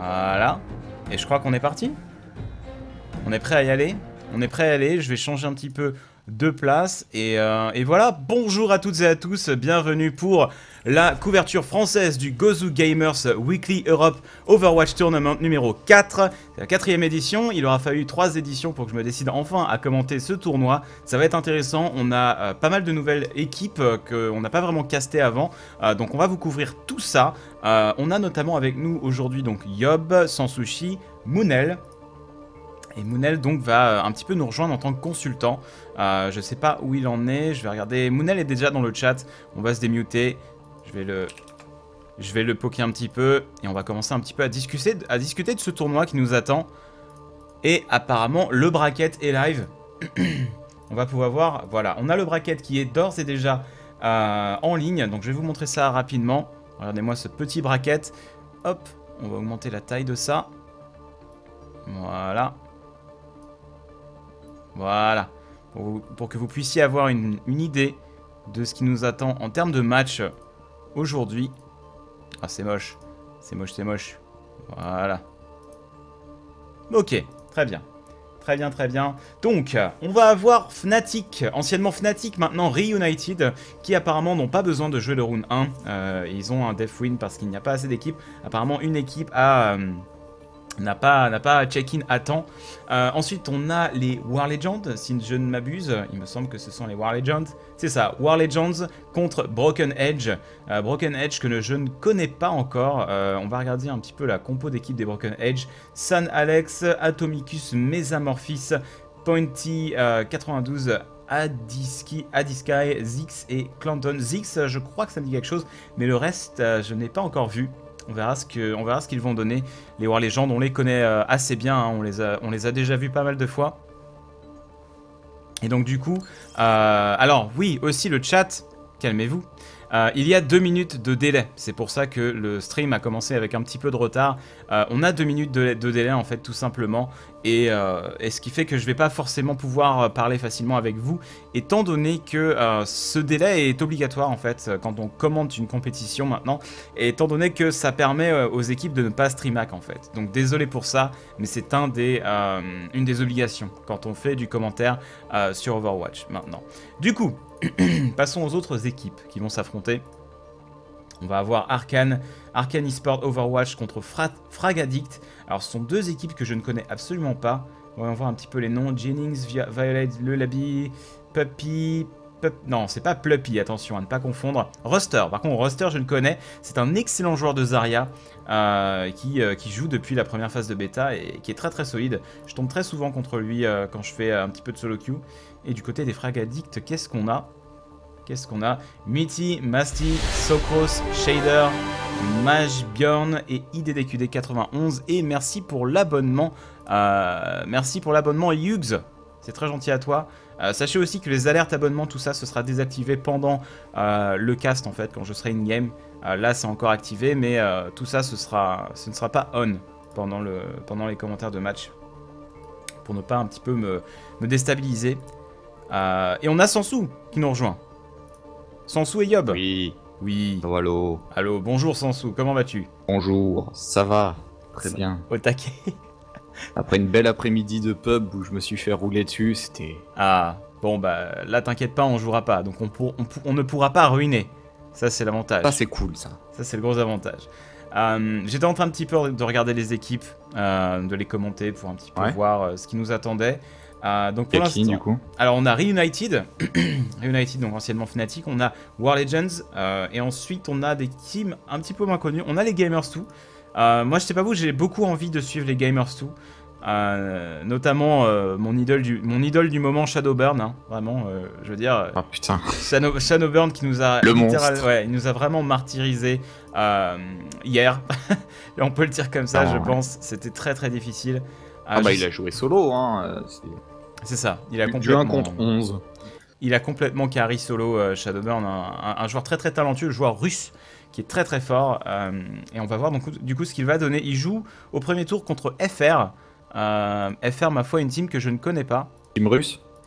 Voilà. Et je crois qu'on est parti. On est prêt à y aller. On est prêt à y aller. Je vais changer un petit peu de place. Et voilà. Bonjour à toutes et à tous. Bienvenue pour la couverture française du Gozu Gamers Weekly Europe Overwatch Tournament numéro 4. C'est la 4e édition. Il aura fallu 3 éditions pour que je me décide enfin à commenter ce tournoi. Ça va être intéressant. On a pas mal de nouvelles équipes qu'on n'a pas vraiment castées avant. Donc on va vous couvrir tout ça. On a notamment avec nous aujourd'hui donc Yob, Sansushi, Moonel. Et Moonel donc va un petit peu nous rejoindre en tant que consultant. Je sais pas où il en est. Je vais regarder. Moonel est déjà dans le chat. On va se démuter. Je vais le poker un petit peu. Et on va commencer un petit peu à discuter de ce tournoi qui nous attend. Et apparemment le bracket est live. On va pouvoir voir. Voilà, on a le bracket qui est d'ores et déjà en ligne. Donc je vais vous montrer ça rapidement. Regardez-moi ce petit bracket. Hop, on va augmenter la taille de ça. Voilà. Voilà. Pour que vous puissiez avoir une idée de ce qui nous attend en termes de match aujourd'hui. Ah, c'est moche. C'est moche, c'est moche. Voilà. Ok, très bien. Très bien, très bien. Donc, on va avoir Fnatic, anciennement Fnatic, maintenant Reunited, qui apparemment n'ont pas besoin de jouer le round 1. Ils ont un death win parce qu'il n'y a pas assez d'équipes. Apparemment, une équipe n'a pas check-in à temps. Ensuite, on a les War Legends, si je ne m'abuse. Il me semble que ce sont les War Legends. C'est ça, War Legends contre Broken Edge. Broken Edge que je ne connais pas encore. On va regarder un petit peu la compo d'équipe des Broken Edge. San Alex, Atomicus, Mesamorphis, Pointy, 92, Adisky, Zix et Clanton. Zix, je crois que ça me dit quelque chose, mais le reste, je n'ai pas encore vu. On verra ce qu'ils vont donner. Les War Legends, on les connaît assez bien, hein, on les a déjà vus pas mal de fois. Et donc du coup, alors oui, aussi le chat, calmez-vous. Il y a 2 minutes de délai, c'est pour ça que le stream a commencé avec un petit peu de retard. On a 2 minutes de délai en fait tout simplement, et ce qui fait que je ne vais pas forcément pouvoir parler facilement avec vous, étant donné que ce délai est obligatoire en fait quand on commente une compétition maintenant, et étant donné que ça permet aux équipes de ne pas streamac en fait. Donc désolé pour ça, mais c'est une des obligations quand on fait du commentaire sur Overwatch maintenant. Du coup, passons aux autres équipes qui vont s'affronter. On va avoir Arcane eSport Overwatch contre Frag Addict. Alors ce sont deux équipes que je ne connais absolument pas. On va voir un petit peu les noms. Jennings, Violet, Lelabi, Puppy... Non, c'est pas Pluppy, attention à ne pas confondre. Ruster, par contre Ruster je le connais. C'est un excellent joueur de Zarya qui joue depuis la première phase de bêta et qui est très très solide. Je tombe très souvent contre lui quand je fais un petit peu de solo queue. Et du côté des Frag Addicts, qu'est-ce qu'on a? Mitty, Masty, Sokros, Shader, Majbjorn et IDDQD91. Et merci pour l'abonnement. Yugs. C'est très gentil à toi. Sachez aussi que les alertes abonnements, tout ça, ce sera désactivé pendant le cast en fait, quand je serai in-game. Là, c'est encore activé, mais tout ça, ce ne sera pas on pendant les commentaires de match. Pour ne pas un petit peu me déstabiliser. Et on a Sansu qui nous rejoint. Sansu et Yob. Oui. Oui. Oh, allô. Allô, bonjour Sansu, comment vas-tu? Bonjour, ça va. Très bien. Au taquet. Après une belle après-midi de pub où je me suis fait rouler dessus, c'était... Ah, bon bah là t'inquiète pas, on jouera pas, donc on ne pourra pas ruiner. Ça c'est l'avantage. Ça c'est cool ça. Ça c'est le gros avantage. J'étais en train un petit peu de regarder les équipes, de les commenter pour un petit peu voir ce qui nous attendait. Donc pour l'instant, du coup alors on a Reunited, donc anciennement Fnatic, on a War Legends, et ensuite on a des teams un petit peu moins connus, on a les Gamers 2. Moi je sais pas vous, j'ai beaucoup envie de suivre les Gamers 2, notamment mon idole du moment Shadowburn, hein, vraiment, je veux dire, ah putain. Shadowburn qui nous a il nous a vraiment martyrisé hier, et on peut le dire comme ça, je pense, c'était très très difficile. Il a joué solo, hein. C'est ça, il a complètement... 1 contre 11. Il a complètement carry solo Shadowburn, un joueur très très talentueux, un joueur russe qui est très très fort. Et on va voir donc, du coup ce qu'il va donner. Il joue au premier tour contre FR. FR, ma foi, une team que je ne connais pas. Team russe?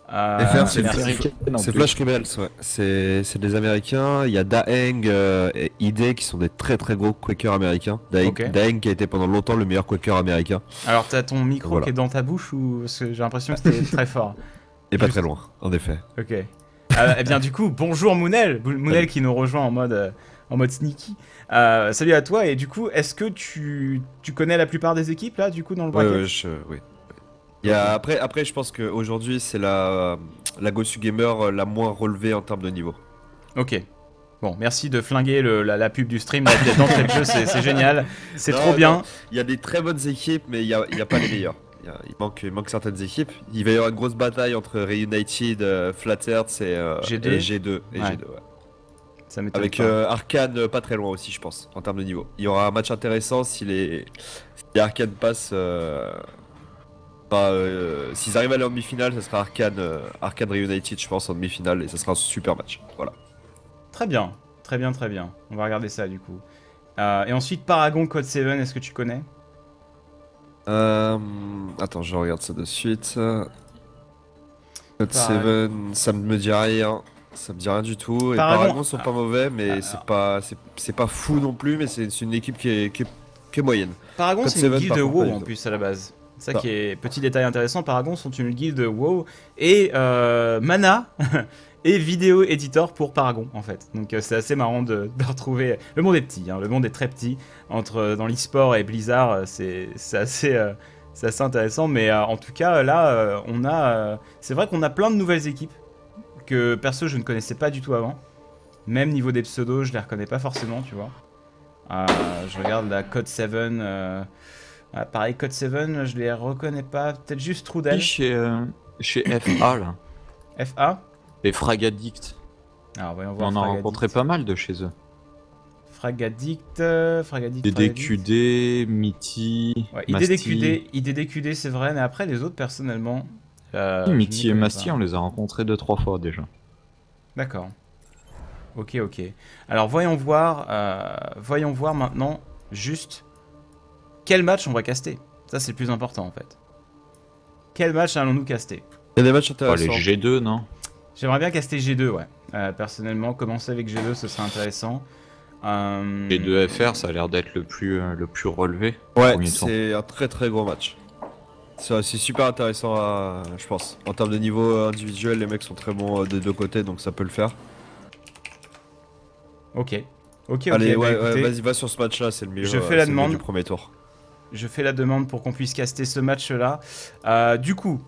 FR, c'est américaine en c'est plus. Flash Rebels, ouais. C'est des Américains. Il y a Daeng et ID qui sont des très très gros Quakers américains. Ok. Daeng qui a été pendant longtemps le meilleur Quaker américain. Alors, t'as ton micro Voilà. qui est dans ta bouche ou parce que j'ai l'impression que c'était très fort. Et pas Juste. très loin, en effet. Ok. Eh bien, du coup, bonjour Mounel. Mounel qui nous rejoint en mode sneaky. Salut à toi. Et du coup, est-ce que tu connais la plupart des équipes là, du coup, dans le Ouais, bracket? oui. Il y a, après, je pense qu'aujourd'hui, c'est la Gosu Gamer la moins relevée en termes de niveau. Ok. Bon, merci de flinguer la pub du stream d'entrée de jeu, c'est génial. C'est Non, trop non. bien. Il y a des très bonnes équipes, mais il y a pas les meilleures. Il manque certaines équipes. Il va y avoir une grosse bataille entre Reunited, Flat Earth et G2. et G2. Ouais. Ouais. Ça m'étonne Avec pas. Arcane pas très loin aussi, je pense, en termes de niveau. Il y aura un match intéressant si les Arcane passent. S'ils arrivent à aller en demi-finale, ça sera Arcane Reunited, je pense, en demi-finale, et ça sera un super match. Voilà. Très bien. Très bien, très bien. On va regarder ça du coup. Et ensuite, Paragon Code 7, est-ce que tu connais? Attends, je regarde ça de suite. Code Pareil. 7, ça me dit rien. Ça me dit rien du tout. Et Paragon- Paragon sont pas mauvais, mais c'est pas fou non plus, mais c'est une équipe qui est moyenne. Paragon, Code c'est une 7, guilde par de contre, WoW pas du en tout. plus à la base. Ça Ça. qui est petit détail intéressant. Paragon sont une guilde de WoW et Mana et vidéo editor pour Paragon en fait. Donc c'est assez marrant de retrouver. Le monde est petit, hein, le monde est très petit entre dans l'e-sport et Blizzard. C'est assez intéressant. Mais en tout cas là, on a. C'est vrai qu'on a plein de nouvelles équipes que perso je ne connaissais pas du tout avant. Même niveau des pseudos, je les reconnais pas forcément, tu vois. Je regarde la Code 7. Pareil, Code 7, je les reconnais pas. Peut-être juste Trudel. Chez FA, là. FA. Les Fragadict. Alors, voyons On voir. en a rencontré pas mal de chez eux. Fragadict. DDQD, Mitty, Ouais, Masti. IDDQD, c'est vrai, mais après, les autres, personnellement. je Mitty ne et connais Masti, pas. on les a rencontrés 2-3 fois déjà. D'accord. Ok. Alors, voyons voir maintenant, juste, quel match on va caster. Ça, c'est le plus important, en fait. Quel match allons-nous caster? Il y a des matchs Oh, les intéressants. G2, non? J'aimerais bien caster G2, ouais. Personnellement, commencer avec G2, ce serait intéressant. G2 FR, ça a l'air d'être le plus relevé. Ouais, Premier tour. c'est un très très gros match. C'est super intéressant, je pense. En termes de niveau individuel, les mecs sont très bons des deux côtés, donc ça peut le faire. Ok, Allez, bah, ouais, écoutez, vas-y, va sur ce match-là, c'est le mieux. Je fais la c'est le mieux demande. du premier tour. je fais la demande pour qu'on puisse caster ce match-là. Du coup,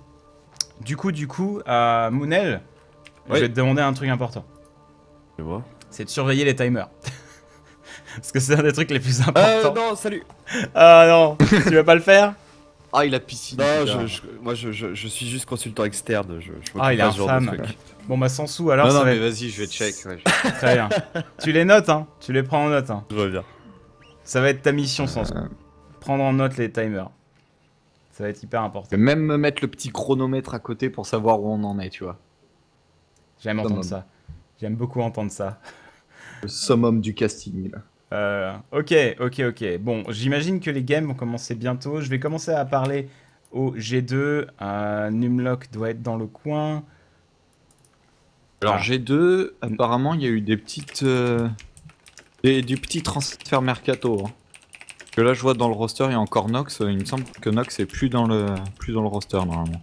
Mounel, je Oui. vais te demander un truc important. Et moi C'est de surveiller les timers. Parce que c'est un des trucs les plus importants. non, salut. Ah non, tu vas pas le faire? Ah, il a piscine. Non, putain. moi je suis juste consultant externe. Je m'occupe Ah, il est pas de ce genre de infâme. truc. Bon bah sans sous alors, Non, ça non, va mais être vas-y, je vais check. Ouais. très bien. Tu les notes, hein. Tu les prends en note, hein. Je reviens. Ça va être ta mission sans sous. Prendre en note les timers. Ça va être hyper Je important. vais même me mettre le petit chronomètre à côté pour savoir où on en est, tu vois. J'aime entendre Summum. ça. J'aime beaucoup entendre ça. Le summum du casting, là. Ok. Bon, j'imagine que les games vont commencer bientôt. Je vais commencer à parler au G2. Numlock doit être dans le coin. Alors Ah. G2, apparemment, il y a eu des petites... du petit transfert mercato. Hein. Parce que là, je vois dans le roster, il y a encore Nox. Il me semble que Nox est plus dans le roster, normalement.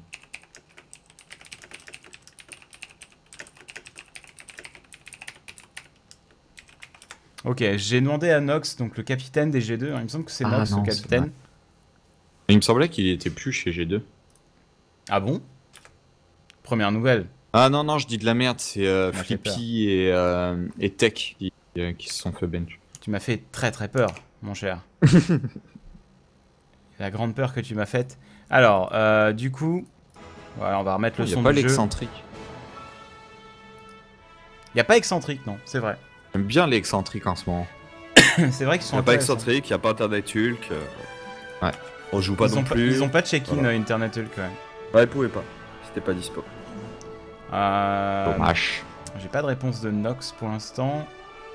Ok, j'ai demandé à Nox, donc le capitaine des G2. Il me semble que c'est Ah Nox, non, le c'est capitaine. vrai. Il me semblait qu'il était plus chez G2. Ah bon? Première nouvelle. Ah non, non, je dis de la merde. C'est m'a fait Flippy et Tech qui se sont fait bench. Tu m'as fait très très peur, mon cher. La grande peur que tu m'as faite. Alors, du coup, voilà, on va remettre le Il n'y son a pas du jeu. l'excentrique. Il n'y a pas excentrique, non, c'est vrai. J'aime bien l'excentrique en ce moment. C'est vrai qu'ils sont Il n'y a pas intéressants. excentrique, il n'y a pas Internet Hulk. Ouais. On joue pas Ils non ont pas, plus. ils ont pas de check-in Voilà. Internet Hulk quand même. Ouais, ils pouvaient pas. C'était pas dispo. Dommage. J'ai pas de réponse de Nox pour l'instant.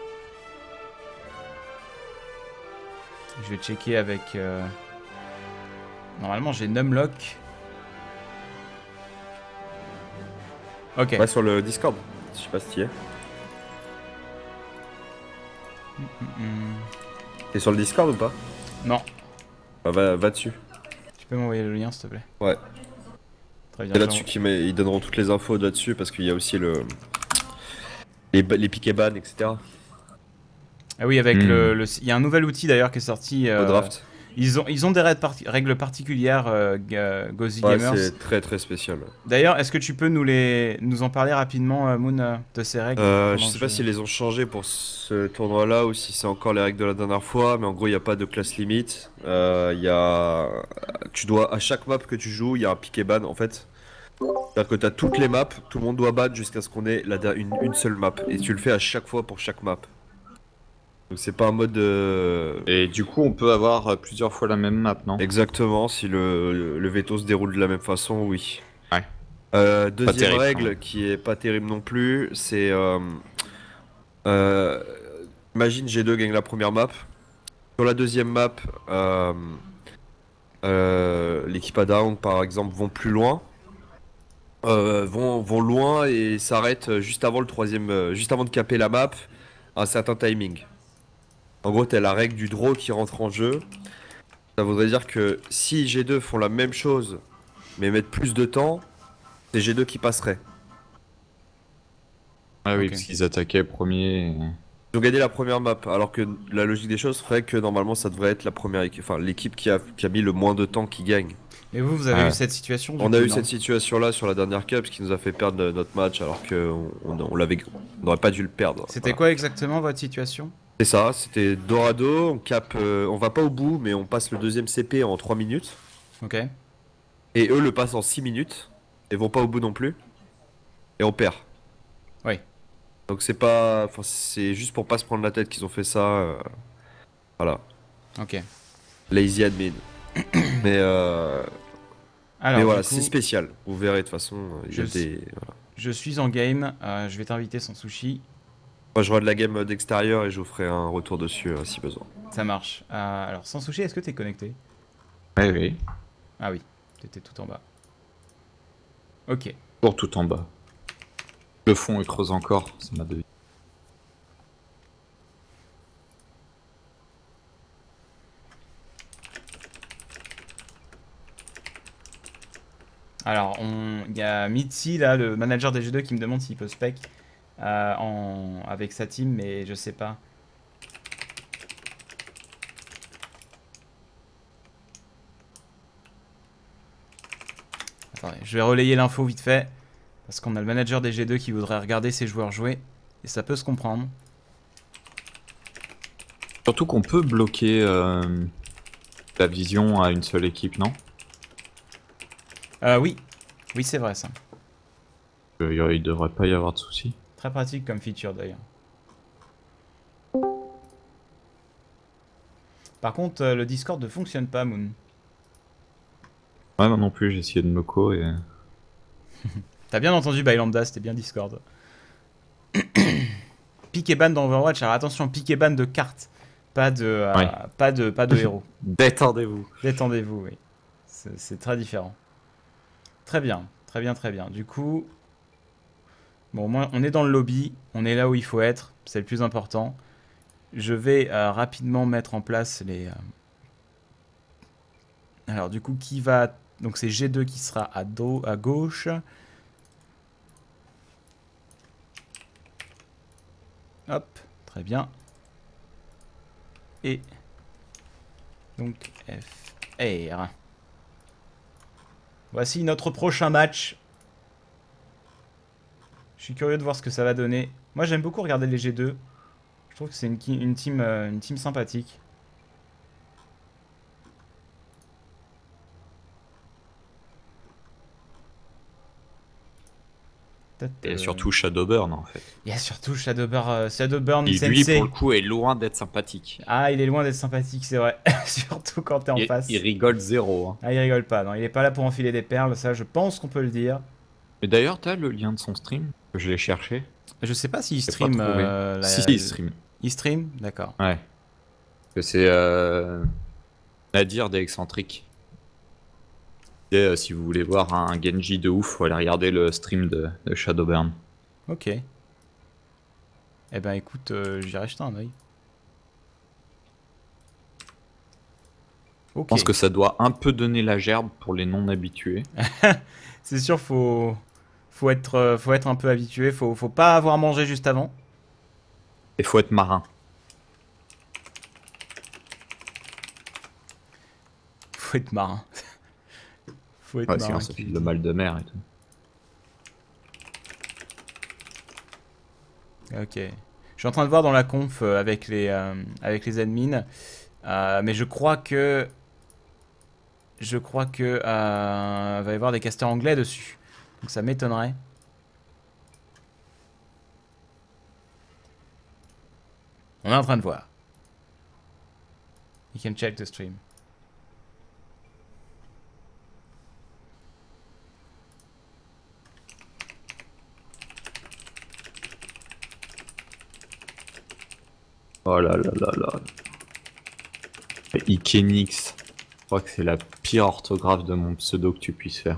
Je vais checker avec... Normalement j'ai Numlock. Ok. Ouais, sur le Discord. Je sais pas si tu y es. Hmm. T'es sur le Discord ou pas? Non. Bah, va dessus. Tu peux m'envoyer le lien, s'il te plaît? Ouais. Très bien. C'est là-dessus ils donneront toutes les infos là-dessus parce qu'il y a aussi les pick et ban, etc. Ah oui, avec Hmm. il y a un nouvel outil d'ailleurs qui est sorti. Au draft. Ils ont des règles particulières, Gauzy Ouais, Gamers. c'est très très spécial. D'ailleurs, est-ce que tu peux nous en parler rapidement, Moon, de ces règles Je sais pas s'ils les ont changées pour ce tournoi-là ou si c'est encore les règles de la dernière fois, mais en gros, il n'y a pas de classe limite. Tu dois, à chaque map que tu joues, il y a un pick et ban en fait. C'est-à-dire que tu as toutes les maps, tout le monde doit ban jusqu'à ce qu'on ait une seule map. Et tu le fais à chaque fois pour chaque map. Donc c'est pas un mode. Et du coup, on peut avoir plusieurs fois la même map, non? Exactement, si le veto se déroule de la même façon, oui. Ouais. Deuxième terrible, quand règle même. qui est pas terrible non plus, c'est euh, imagine G2 gagne la première map. Sur la deuxième map, l'équipe Ada par exemple vont plus loin, vont loin et s'arrêtent juste avant le troisième, juste avant de caper la map, à un certain timing. En gros, t'as la règle du draw qui rentre en jeu. Ça voudrait dire que si G2 font la même chose mais mettent plus de temps, c'est G2 qui passerait. Ah oui, Ok. parce qu'ils attaquaient premier. Ils ont gagné la première map, alors que la logique des choses ferait que normalement ça devrait être la première équipe, enfin l'équipe qui a mis le moins de temps qui gagne. Et vous avez Ah. eu cette situation du On a coup, eu non cette situation-là sur la dernière cup, ce qui nous a fait perdre notre match, alors que on n'aurait pas dû le perdre. C'était Voilà. quoi exactement votre situation? C'est ça, c'était Dorado, on cap, on va pas au bout, mais on passe le deuxième CP en 3 minutes, Ok. et eux le passent en 6 minutes, et vont pas au bout non plus, et on perd. Oui. Donc c'est pas, enfin c'est juste pour pas se prendre la tête qu'ils ont fait ça, voilà, Ok. lazy admin. Mais Alors, voilà, du coup, c'est spécial. Vous verrez de toute façon, il y a Je- des. Voilà. je suis en game. Je vais t'inviter sans sushi. Moi, je regarde la game d'extérieur et je vous ferai un retour dessus si besoin. Ça marche. Alors, sans sushi, est-ce que t'es connecté? Oui, oui. Ah oui, t'étais tout en bas. Ok. Pour tout en bas. Le fond est creuse encore, c'est ma devise. Alors, il y a Mitzi, là, le manager des G2, qui me demande s'il peut spec avec sa team, mais je sais pas. Attendez, je vais relayer l'info vite fait, parce qu'on a le manager des G2 qui voudrait regarder ses joueurs jouer, et ça peut se comprendre. Surtout qu'on peut bloquer la vision à une seule équipe, non? Oui, oui c'est vrai ça. Il devrait pas y avoir de soucis. Très pratique comme feature d'ailleurs. Par contre, le Discord ne fonctionne pas, Moon. Ouais, moi non plus, j'ai essayé de me co et. T'as bien entendu Bylanda, c'était bien Discord. Pick et ban dans Overwatch, alors attention, pick et ban de cartes, pas de, Ouais. pas de héros. Détendez-vous. Détendez-vous, oui. C'est très différent. Très bien, très bien, très bien. Du coup, bon, moi, on est dans le lobby, on est là où il faut être, c'est le plus important. Je vais rapidement mettre en place les... Alors, du coup, qui va... Donc, c'est G2 qui sera à gauche. Hop, très bien. Et... Donc, FR. Voici notre prochain match. Je suis curieux de voir ce que ça va donner. Moi, j'aime beaucoup regarder les G2. Je trouve que c'est une team sympathique. Et surtout Shadowburn en fait. Il y a surtout Shadowburn Qui lui Sensei. pour le coup est loin d'être sympathique. Ah, il est loin d'être sympathique, c'est vrai. Surtout quand t'es en face. Il rigole zéro. Hein. Ah, il rigole pas. Non, il est pas là pour enfiler des perles, ça, je pense qu'on peut le dire. Mais d'ailleurs, t'as le lien de son stream? Je l'ai cherché. Je sais pas s'il J'ai stream. pas trouvé. Si, il stream. Il stream? D'accord. Ouais. Que c'est Nadir des excentriques. Et, si vous voulez voir un Genji de ouf, faut aller regarder le stream de Shadowburn. Ok. Eh ben écoute, j'irai jeter un oeil. Je Ok. pense que ça doit un peu donner la gerbe pour les non habitués. C'est sûr, faut être un peu habitué. Faut pas avoir mangé juste avant. Et faut être marin. Faut être marin. Faut être Ouais, marin. sinon ça fait le mal de mer et tout. Ok. Je suis en train de voir dans la conf avec les admins. Mais je crois que va y avoir des casteurs anglais dessus. Donc ça m'étonnerait. On est en train de voir. You can check the stream. Oh là là là là. Ikenix. Je crois que c'est la pire orthographe de mon pseudo que tu puisses faire.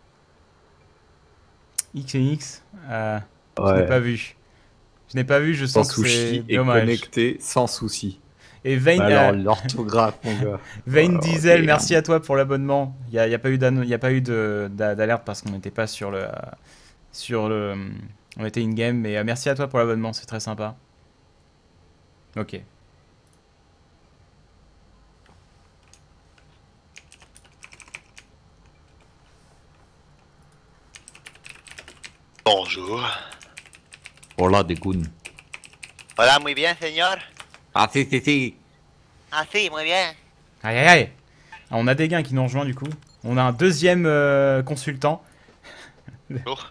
XNX, je Ouais. n'ai pas vu. Je n'ai pas vu, je Sans sens que c'est sushi et dommage. connecté sans souci. Et Vayne, Alors l'orthographe mon gars. Vayne Oh, Diesel, ok. merci à toi pour l'abonnement. Il y a pas eu d'alerte parce qu'on n'était pas sur le on était in game, mais merci à toi pour l'abonnement, c'est très sympa. Ok. Bonjour. Voilà des goons. Hola, muy bien, señor. Ah si. Ah, si, muy bien. Aïe aïe aïe. Ah, on a des gains qui nous rejoint du coup. On a un deuxième consultant. Bonjour.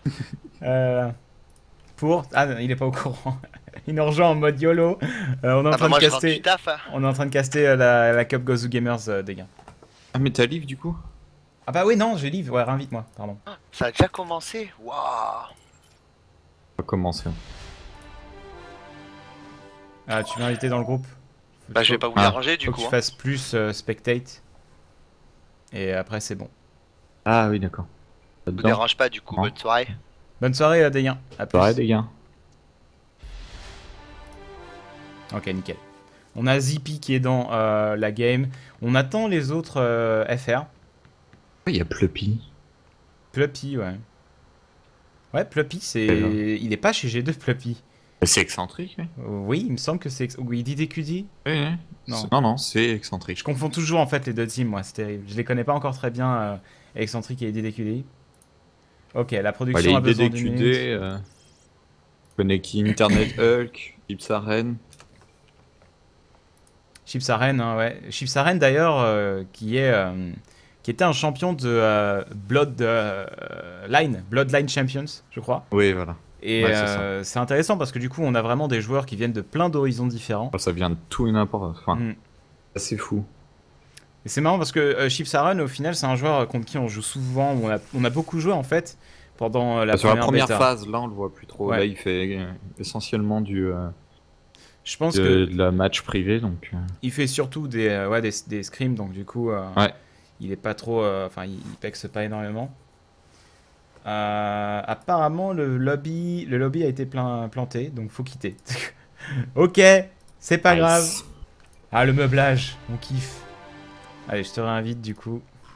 Ah, il est pas au courant. Il nous rejoint en mode YOLO. On est en Ah, train bah, moi, de je rentre du caster. taf. Hein. On est en train de caster la Cup Gozu Gamers des gains. Ah mais t'as livre du coup? Ah bah oui, non, j'ai livre. Ouais, réinvite-moi, pardon. Ça a déjà commencé. Waouh. On va commencer. Ah, tu m'as invité dans le groupe. Bah, je vais pas vous Ah. déranger du Faut que coup. tu Hein. fasses plus spectate. Et après, c'est bon. Ah oui d'accord. Je vous Là-dedans. dérange pas du coup. Non. Bonne soirée. Bonne soirée, des gains. À plus. Pareil les gars. Ok, nickel. On a Zippy qui est dans la game. On attend les autres FR. Il y a Pluppy. Pluppy, ouais. Ouais, Pluppy, c'est. Et là. Il est pas chez G2, Pluppy. C'est excentrique, oui. Oui, il me semble que c'est. Oui, DDQD. Oui. Non. Non, c'est excentrique. Je confonds toujours en fait les deux teams, moi, c'est terrible. Je les connais pas encore très bien, Excentric et DDQD. Ok, la production les a besoin d'une DDQD, minute. Connecting Internet Hulk, Ipsaren. Chips Arène, hein, ouais. Chips Arène d'ailleurs, qui était un champion de Bloodline Champions, je crois. Oui, voilà. Et Ouais, c'est c'est intéressant parce que du coup, on a vraiment des joueurs qui viennent de plein d'horizons différents. Oh, ça vient de tout et n'importe. Enfin, Mm. c'est fou. Et c'est marrant parce que Chips Arène, au final, c'est un joueur contre qui on joue souvent. On a beaucoup joué en fait pendant la Sur la première bêta. phase, là, on le voit plus trop. Ouais. Là, il fait essentiellement Je pense que de la match privée, donc. il fait surtout des scrims, donc du coup, Ouais. il est pas trop, enfin, il pexe pas énormément. Apparemment, le lobby a été planté, donc faut quitter. Ok, c'est pas grave. Nice. Ah, le meublage, on kiffe. Allez, je te réinvite du coup.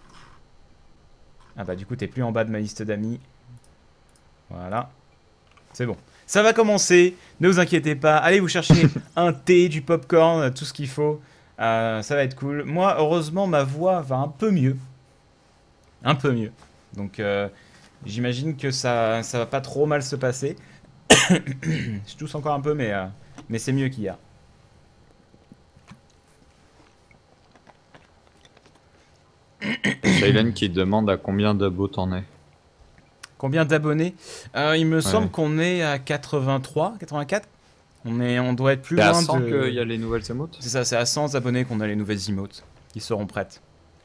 Ah bah du coup, t'es plus en bas de ma liste d'amis. Voilà. C'est bon. Ça va commencer, ne vous inquiétez pas. Allez vous chercher un thé, du popcorn, tout ce qu'il faut. Ça va être cool. Moi, heureusement, ma voix va un peu mieux. Un peu mieux. Donc, j'imagine que ça va pas trop mal se passer. Je tousse encore un peu, mais c'est mieux qu'hier. Shailen qui demande à combien d'abos t'en es. Combien d'abonnés? Il me semble qu'on est à 83, 84. On doit être plus C'est à loin 100 de... qu'il y a les nouvelles emotes. C'est ça, c'est à 100 abonnés qu'on a les nouvelles emotes qui seront prêtes.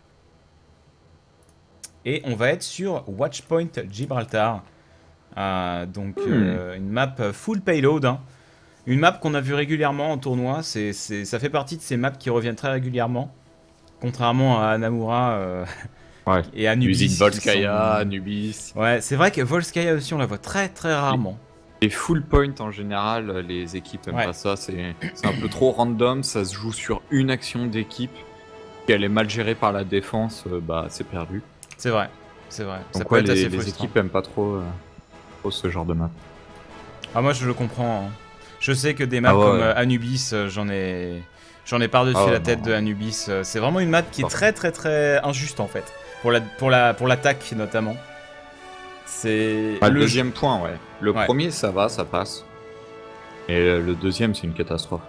Et on va être sur Watchpoint Gibraltar. Donc une map full payload. Hein. Une map qu'on a vue régulièrement en tournoi. Ça fait partie de ces maps qui reviennent très régulièrement. Contrairement à Anamura, Ouais. Et Anubis. Usine Volskaya, qui sont- Anubis. Ouais, c'est vrai que Volskaya aussi, on la voit très très rarement. Les full point en général, les équipes aiment Ouais. pas ça. C'est un peu trop random. Ça se joue sur une action d'équipe. Si elle est mal gérée par la défense, bah c'est perdu. C'est vrai, c'est vrai. Ça Donc peut ouais, être assez les frustrant. équipes aiment pas trop ce genre de map. Ah, moi je le comprends. Hein. Je sais que des maps ouais, comme ouais. Anubis, j'en ai par-dessus Ah ouais, la tête non. de Anubis. C'est vraiment une map qui est Parfait. très très très injuste en fait. Pour l'attaque notamment. C'est Ah, le deuxième point, ouais. Le Ouais. premier, ça va, ça passe. Et le deuxième, c'est une catastrophe.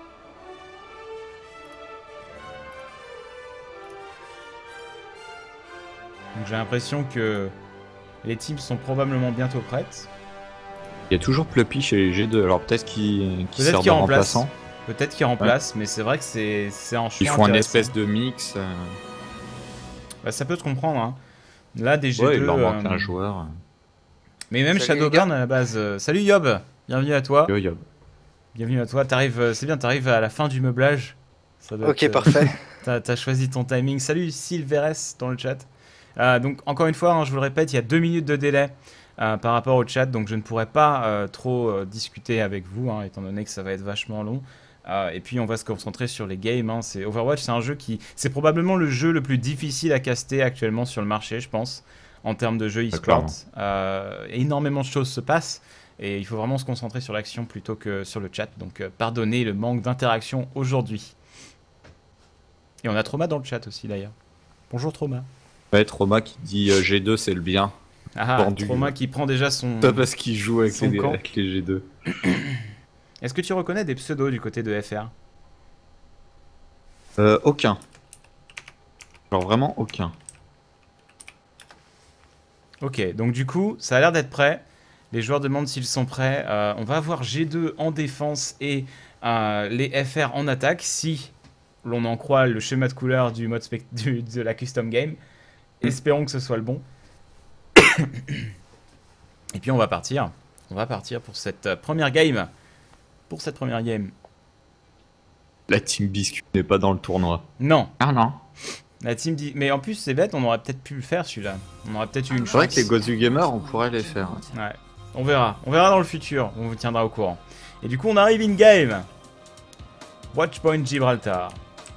Donc j'ai l'impression que les teams sont probablement bientôt prêtes. Il y a toujours Pluppy chez les G2, alors peut-être qu'il Peut-être sert de qu'il remplace. remplaçant. Peut-être qu'ils remplacent, mais c'est vrai que c'est un choix Ils font un intéressant. espèce de mix. Bah, ça peut se comprendre. Hein. Là, des G2. Ouais, il leur manque un joueur. Mais même Salut, Shadowburn les à la base. Salut Yob, bienvenue à toi. Yo, yo. Bienvenue à toi. T'arrives, c'est bien, t'arrives à la fin du meublage. Ça doit Ok, être, parfait. T'as choisi ton timing. Salut Silveres dans le chat. Donc encore une fois, hein, je vous le répète, il y a 2 minutes de délai par rapport au chat, donc je ne pourrai pas trop discuter avec vous, hein, étant donné que ça va être vachement long. Et puis on va se concentrer sur les games. Hein. Overwatch, c'est un jeu c'est probablement le jeu le plus difficile à caster actuellement sur le marché, je pense, en termes de jeu e-sport. Énormément de choses se passent. Et il faut vraiment se concentrer sur l'action plutôt que sur le chat. Donc pardonnez le manque d'interaction aujourd'hui. Et on a Trauma dans le chat aussi d'ailleurs. Bonjour Trauma. Ouais, Trauma qui dit G2 c'est le bien. Ah, Vendu. Trauma qui prend déjà son... Pas parce qu'il joue avec Son camp. avec les G2. Est-ce que tu reconnais des pseudos du côté de FR? Aucun. Genre vraiment aucun. Ok, donc du coup, ça a l'air d'être prêt. Les joueurs demandent s'ils sont prêts. On va avoir G2 en défense et les FR en attaque, si l'on en croit le schéma de couleur du mode de la custom game. Espérons que ce soit le bon. Et puis on va partir. On va partir pour cette première game. Pour cette première game. La team Biscuit n'est pas dans le tournoi. Non, Ah non. la team dit... Mais en plus, c'est bête, on aurait peut-être pu le faire celui-là. On aurait peut-être eu une chance. C'est vrai que les Gozu Gamers, on pourrait les faire. Ouais, on verra dans le futur, on vous tiendra au courant. Et du coup, on arrive in-game. Watchpoint Gibraltar.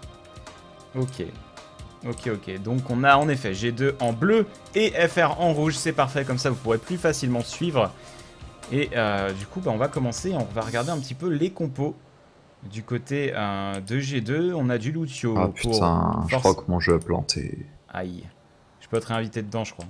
Ok. Donc on a en effet G2 en bleu et FR en rouge, c'est parfait, comme ça vous pourrez plus facilement suivre. Et du coup, on va commencer, on va regarder un petit peu les compos. Du côté de G2, on a du Lucio. Ah pour putain, je force- crois que mon jeu a planté. Aïe. Je peux te réinviter dedans, je crois.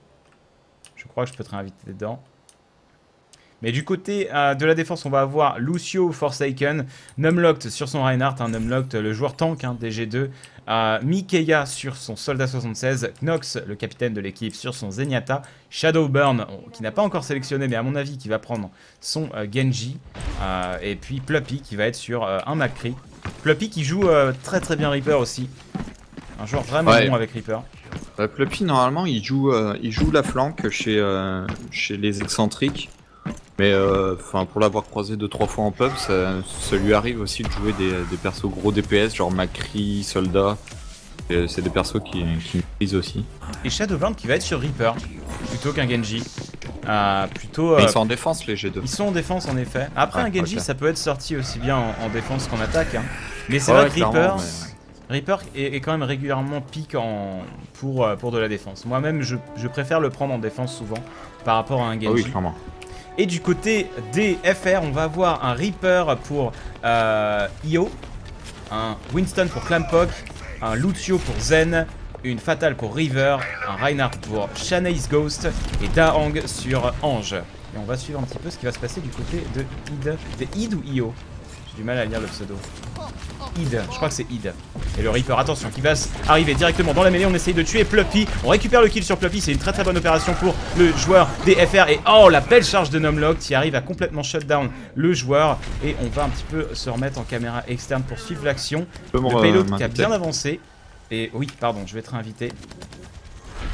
Je crois que je peux te réinviter dedans. Mais du côté de la défense, on va avoir Lucio Forsaken, Numlocked sur son Reinhardt, Numlocked le joueur tank des G2, Mikeya sur son Soldat 76, Knox le capitaine de l'équipe sur son Zenyatta, Shadowburn qui n'a pas encore sélectionné mais à mon avis qui va prendre son Genji, et puis Pluppy qui va être sur un McCree. Pluppy qui joue très très bien Reaper aussi, un joueur vraiment Ouais. bon avec Reaper. Pluppy, normalement, il joue la flanque chez les excentriques. Mais pour l'avoir croisé 2-3 fois en pub, ça lui arrive aussi de jouer des persos gros DPS, genre Macri, Soldat. C'est des persos qui maîtrisent aussi. Et Shadowburn qui va être sur Reaper plutôt qu'un Genji. Plutôt. Mais ils sont en défense, les G2. Ils sont en défense en effet. Après Ouais, un Genji ok. ça peut être sorti aussi bien en défense qu'en attaque. Hein. Mais c'est Ouais, vrai que clairement, Reaper est quand même régulièrement pique pour de la défense. Moi-même je préfère le prendre en défense souvent par rapport à un Genji. Ah oui, clairement. Et du côté des FR, on va avoir un Reaper pour Io, un Winston pour Klampok, un Lucio pour Zen, une Fatale pour River, un Reinhardt pour Shanae's Ghost et Daang sur Ange. Et on va suivre un petit peu ce qui va se passer du côté de Id. C'est Id ou Io? J'ai du mal à lire le pseudo. Id, je crois que c'est Id. Et le Reaper, attention, qui va arriver directement dans la mêlée. On essaye de tuer Pluppy. On récupère le kill sur Pluppy. C'est une très très bonne opération pour le joueur des FR. Et oh, la belle charge de Numlock qui arrive à complètement shutdown le joueur. Et on va un petit peu se remettre en caméra externe pour suivre l'action. Le payload qui a bien avancé. Et oui, pardon, je vais te réinviter.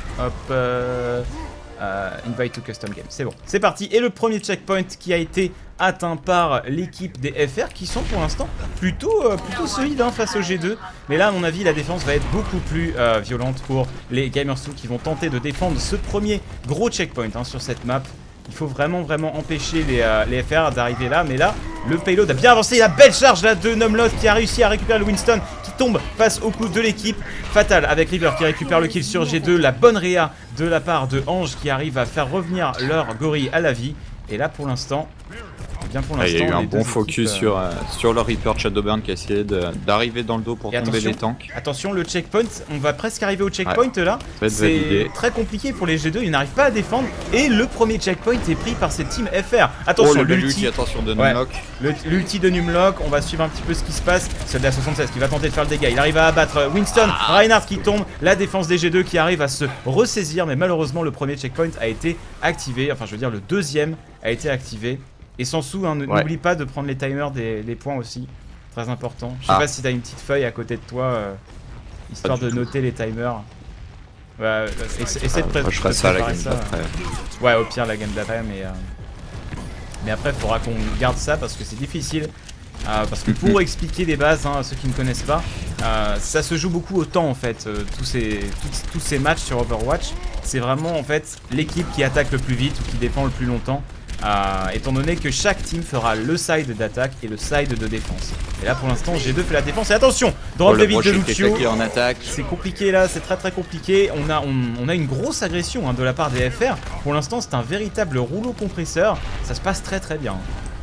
Hop, invite to custom game. C'est bon, c'est parti. Et le premier checkpoint qui a été atteint par l'équipe des FR qui sont pour l'instant plutôt solides hein, face au G2. Mais là à mon avis la défense va être beaucoup plus violente pour les Gamers2 qui vont tenter de défendre ce premier gros checkpoint hein, sur cette map. Il faut vraiment empêcher les FR d'arriver là. Mais là, le payload a bien avancé. La belle charge là de Numlock qui a réussi à récupérer le Winston qui tombe face au coup de l'équipe. Fatal avec River qui récupère le kill sur G2. La bonne réa de la part de Ange qui arrive à faire revenir leur gorille à la vie. Et là pour l'instant... Il y a eu un bon focus sur le Reaper Shadowburn qui a essayé d'arriver dans le dos pour tomber les tanks. Attention, le checkpoint, on va presque arriver au checkpoint là. C'est très compliqué pour les G2, ils n'arrivent pas à défendre. Et le premier checkpoint est pris par cette team FR. Attention, l'ulti, attention de Numlock. L'ulti de Numlock, on va suivre un petit peu ce qui se passe. C'est de la 76 qui va tenter de faire le dégât. Il arrive à abattre Winston, Reinhardt qui tombe. La défense des G2 qui arrive à se ressaisir. Mais malheureusement, le premier checkpoint a été activé. Enfin, je veux dire, le deuxième a été activé. Et sans sous, hein, n'oublie pas de prendre les timers des points aussi, très important. Je sais pas si t'as une petite feuille à côté de toi, histoire de noter les timers. Ouais, essaie de préparer je ferai ça à la game d'après. Ouais, au pire la game d'après, mais après il faudra qu'on garde ça parce que c'est difficile. Parce que pour expliquer les bases, hein, à ceux qui ne connaissent pas, ça se joue beaucoup au temps en fait. Tous ces matchs sur Overwatch, c'est vraiment en fait l'équipe qui attaque le plus vite ou qui défend le plus longtemps. Étant donné que chaque team fera le side d'attaque et le side de défense. Et là pour l'instant G2 fait la défense et attention, drop de vite de Lucio. C'est compliqué là, c'est très compliqué. On a une grosse agression hein, de la part des FR. Pour l'instant c'est un véritable rouleau compresseur. Ça se passe très bien.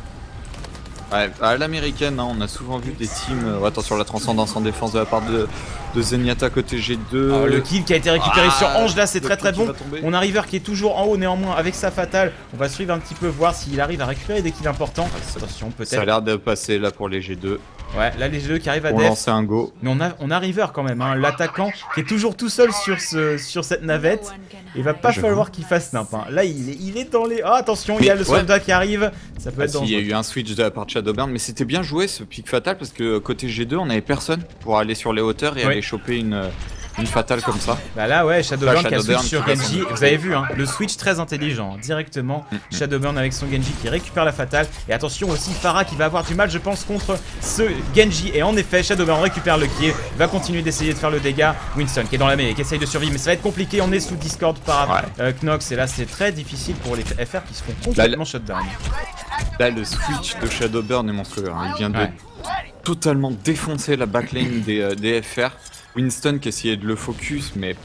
Ouais, à l'américaine, hein, on a souvent vu des teams. Attention, la transcendance en défense de la part de Zenyatta côté G2. Le kill qui a été récupéré sur Ange, là c'est très bon. On a River qui est toujours en haut néanmoins avec sa fatale. On va suivre un petit peu, voir s'il arrive à récupérer des kills importants. Attention, peut-être. Ça a l'air de passer là pour les G2. Ouais, là les G2 qui arrivent à def. Lancer un go. Mais on a River quand même, hein, l'attaquant qui est toujours tout seul sur cette navette. Il va pas falloir qu'il fasse snap. Hein. Là il est dans les... Oh attention, il y a le soldat qui arrive. Ça peut être dangereux. Il y a eu un switch de la part de Shadowburn, mais c'était bien joué ce pick fatal parce que côté G2 on avait personne pour aller sur les hauteurs et aller choper une fatale comme ça. Bah là ouais, Shadowburn qui a switch sur Genji. Vous avez vu hein, le switch très intelligent, directement. Shadowburn avec son Genji qui récupère la fatale. Et attention aussi Pharah qui va avoir du mal je pense contre ce Genji. Et en effet Shadowburn récupère le kill, va continuer d'essayer de faire le dégât. Winston qui est dans la mêlée, qui essaye de survivre, mais ça va être compliqué. On est sous Discord par Knox et là c'est très difficile pour les FR qui se font complètement shutdown. Là le switch de Shadowburn est monstrueux, hein. Il vient de totalement défoncer la backlane des FR. Winston qui essayait de le focus, mais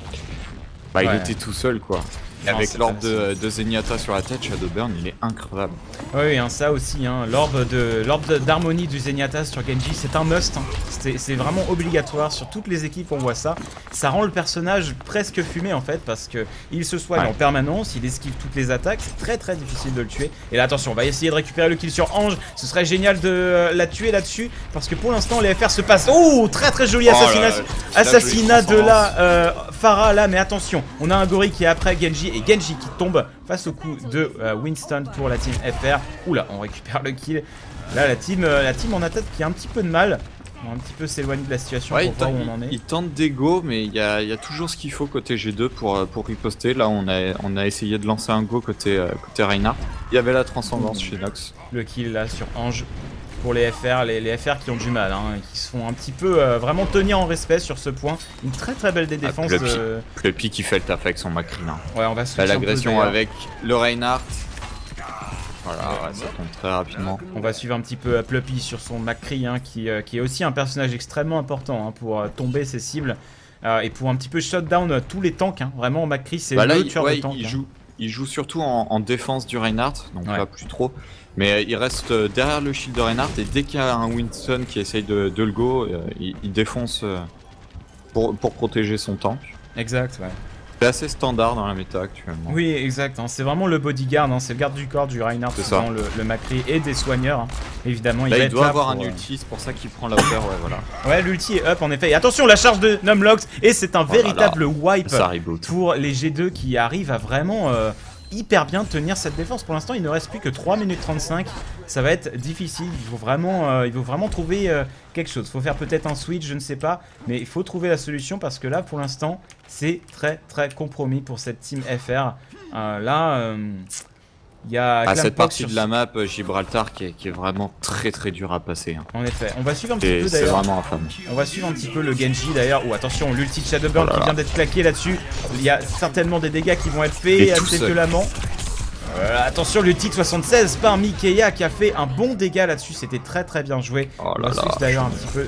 il était tout seul quoi. Et avec l'orbe de Zenyatta sur la tête, Shadowburn il est incroyable. Oui, hein, ça aussi, hein, l'orbe d'harmonie du Zenyatta sur Genji, c'est un must. Hein. C'est vraiment obligatoire, sur toutes les équipes on voit ça. Ça rend le personnage presque fumé en fait, parce qu'il se soigne en permanence, il esquive toutes les attaques, c'est très difficile de le tuer. Et là attention, on va essayer de récupérer le kill sur Ange, ce serait génial de la tuer là-dessus, parce que pour l'instant les FR se passent... Oh, très joli assassinat de la Pharah là, mais attention, on a un gorille qui est après Genji, et Genji qui tombe face au coup de Winston pour la team FR. Oula, on récupère le kill. Là la team en attaque qui a un petit peu de mal. On va un petit peu s'éloigner de la situation pour voir où on en est. Il tente des go, mais il y a toujours ce qu'il faut côté G2 pour riposter. Là on a essayé de lancer un go côté Reinhardt. Il y avait la transcendance chez Nox. Le kill là sur Ange. Pour les FR, les FR qui ont du mal, hein, qui se font un petit peu vraiment tenir en respect sur ce point. Une très belle défense. Pluppy qui fait le taf avec son Macri. Hein. Ouais, on va switcher l'agression avec le Reinhardt. Voilà, ça tombe très rapidement. On va suivre un petit peu Pluppy sur son Macri, hein, qui est aussi un personnage extrêmement important hein, pour tomber ses cibles et pour un petit peu shutdown tous les tanks. Hein. Vraiment, Macri, c'est le tueur de tank. Il joue surtout en défense du Reinhardt, donc pas plus trop. Mais il reste derrière le shield de Reinhardt et dès qu'il y a un Winston qui essaye de le go, il défonce pour protéger son tank. Exact, ouais. C'est assez standard dans la méta actuellement. Oui, exact. Hein. C'est vraiment le bodyguard, hein. C'est le garde du corps du Reinhardt, souvent le Macri et des soigneurs. Hein. Évidemment, il doit avoir un ulti, c'est pour ça qu'il prend la hauteur. Ouais, voilà. Ouais, l'ulti est up en effet. Et attention, la charge de Numlock et c'est un véritable wipe pour les G2 qui arrivent à vraiment hyper bien tenir cette défense. Pour l'instant il ne reste plus que 3 minutes 35. Ça va être difficile, il faut vraiment trouver quelque chose. Il faut faire peut-être un switch, je ne sais pas, mais il faut trouver la solution parce que là pour l'instant c'est très compromis pour cette team FR. Il y a cette Clampox partie sur- de la map Gibraltar qui est vraiment très dure à passer. Hein. En effet, on va suivre un petit Et peu c'est d'ailleurs. vraiment infâme. On va suivre un petit peu le Genji d'ailleurs. Ou attention, l'ulti de Shadowburn Oh là qui là. vient d'être claqué là-dessus. Il y a certainement des dégâts qui vont être faits Et tout assez seul. violemment. Attention, l'ulti de 76 par Mikeya qui a fait un bon dégât là-dessus. C'était très bien joué. Oh On là va là, suivre d'ailleurs un petit peu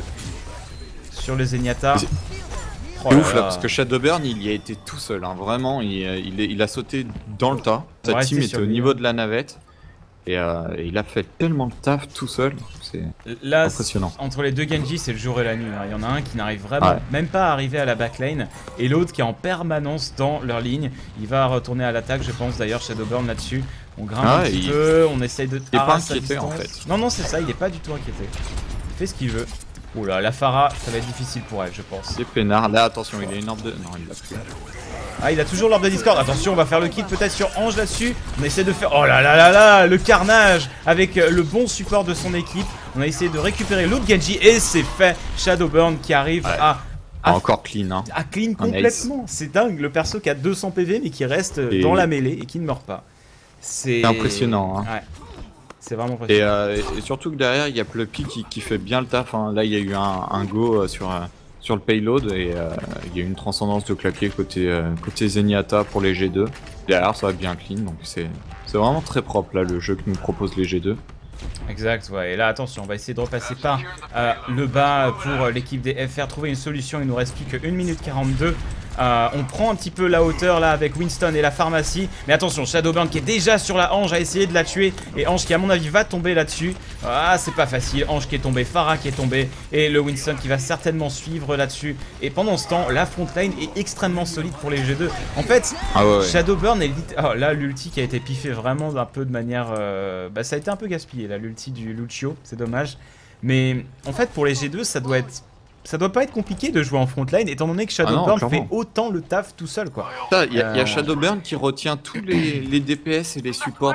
sur le Zenyatta. C'est- Oh C'est là ouf là là. parce que Shadowburn il y a été tout seul, hein. Vraiment il a sauté dans le tas. On va Sa rester team était sur au lui, niveau hein. de la navette et il a fait tellement de taf tout seul, c'est Là, impressionnant. entre les deux Genji, c'est le jour et la nuit. Hein. Il y en a un qui n'arrive vraiment Ouais. même pas à arriver à la backline et l'autre qui est en permanence dans leur ligne. Il va retourner à l'attaque, je pense d'ailleurs, Shadowburn là-dessus. On grimpe Ah, un petit il- peu, on essaye de. il est pas arraser sa inquiété, en distance. fait. Non, c'est ça, il est pas du tout inquiété. Il fait ce qu'il veut. Oula, la Pharah, ça va être difficile pour elle, je pense. C'est peinard. Là attention, il a une orbe de. Non, il l'a plus. Ah, il a toujours l'orbe de Discord. Attention, on va faire le kill peut-être sur Ange là-dessus. On essaie de faire. Oh là là là là, le carnage avec le bon support de son équipe. On a essayé de récupérer l'autre Genji et c'est fait. Shadowburn qui arrive Ouais. à Encore clean, hein. clean complètement. C'est dingue, le perso qui a 200 PV mais qui reste Et- dans la mêlée et qui ne meurt pas. C'est impressionnant, hein. Ouais. C'est vraiment impressionnant. Et surtout que derrière il y a Pluppy qui fait bien le taf. Hein. Là il y a eu un go sur le payload et il y a eu une transcendance de claquer côté Zenyatta pour les G2. Derrière ça va bien clean donc c'est vraiment très propre là le jeu que nous propose les G2. Exact, ouais. Et là, attention, on va essayer de repasser par le bas pour l'équipe des FR. Trouver une solution, il nous reste plus que 1 minute 42. On prend un petit peu la hauteur là avec Winston et la pharmacie. Mais attention, Shadowburn qui est déjà sur la Ange a essayé de la tuer. Et Ange qui à mon avis va tomber là-dessus. Ah, c'est pas facile. Ange qui est tombé, Pharah qui est tombé. Et le Winston qui va certainement suivre là-dessus. Et pendant ce temps, la frontline est extrêmement solide pour les G2. En fait, Ah ouais. Shadowburn est là l'ulti qui a été piffé vraiment d'un peu de manière bah ça a été un peu gaspillé là l'ulti du Lucio, c'est dommage. Mais en fait pour les G2 ça doit pas être compliqué de jouer en frontline étant donné que Shadowburn fait clairement. autant le taf tout seul quoi. Il y a Shadowburn qui retient tous les DPS et les supports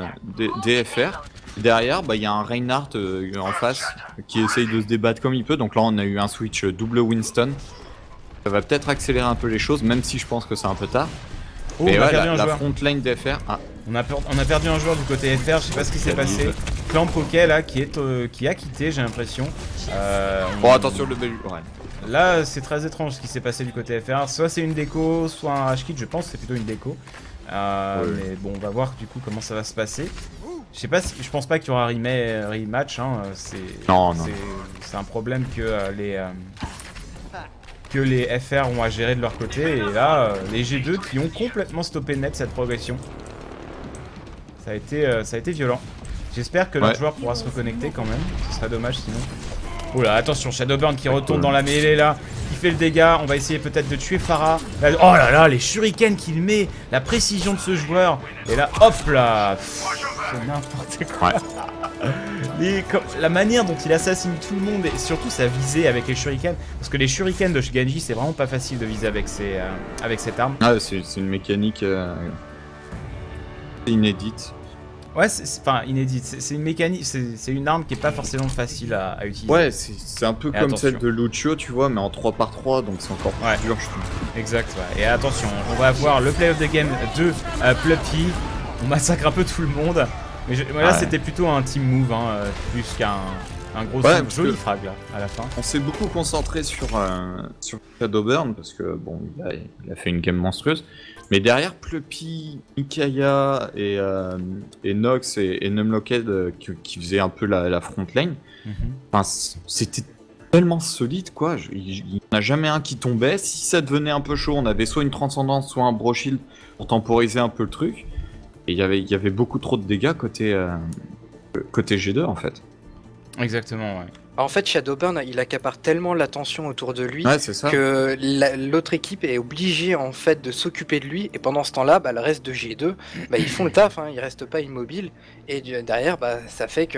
des FR. Derrière, il y a un Reinhardt en face qui essaye de se débattre comme il peut. Donc là, on a eu un switch double Winston. Ça va peut-être accélérer un peu les choses, même si je pense que c'est un peu tard. Oh, Mais on a ouais, perdu un la joueur. frontline des FR. Ah, On a perdu un joueur du côté FR, je sais pas ce qui s'est passé. Clan Poké là qui a quitté j'ai l'impression. bon, attention, le bel. Ouais. Là c'est très étrange ce qui s'est passé du côté FR. Soit c'est une déco, soit un H-kit, je pense que c'est plutôt une déco. Mais bon on va voir du coup comment ça va se passer. Je sais pas si, je pense pas qu'il y aura rematch hein, Non. c'est un problème que les FR ont à gérer de leur côté et là les G2 qui ont complètement stoppé net cette progression. Ça a été violent. J'espère que leur joueur pourra se reconnecter quand même, ce serait dommage sinon. Oh là, attention, Shadowburn qui retourne dans la mêlée là, qui fait le dégât, on va essayer peut-être de tuer Pharah. Là, oh là là, les shurikens qu'il met, la précision de ce joueur. Et là, hop là, c'est n'importe quoi. La manière dont il assassine tout le monde et surtout sa visée avec les shurikens, parce que les shurikens de Genji c'est vraiment pas facile de viser avec cette arme. Ah, c'est une mécanique inédite. Ouais, enfin inédite, c'est une mécanique, c'est une arme qui est pas forcément facile à utiliser. Ouais, c'est un peu Et comme attention. celle de Lucio, tu vois, mais en 3x3, donc c'est encore plus dur, je trouve. Exact, ouais. Et attention, on va avoir le play of the game de Pluppy. On massacre un peu tout le monde. Mais là, c'était plutôt un team move, hein, plus qu'un gros joli frag là, à la fin. On s'est beaucoup concentré sur Shadowburn, parce que bon, il a fait une game monstrueuse. Mais derrière, Pluppy, Mikeya et Nox et Numlockhead qui faisaient un peu la frontline, c'était tellement solide quoi. Il n'y en a jamais un qui tombait. Si ça devenait un peu chaud, on avait soit une transcendance, soit un broshield pour temporiser un peu le truc. Et il y avait beaucoup trop de dégâts côté G2 en fait. Exactement, ouais. En fait, Shadowburn, il accapare tellement l'attention autour de lui Ouais, c'est ça. que l'autre équipe est obligée en fait de s'occuper de lui. Et pendant ce temps-là, le reste de G2, ils font le taf, hein, ils restent pas immobiles. Et derrière, ça fait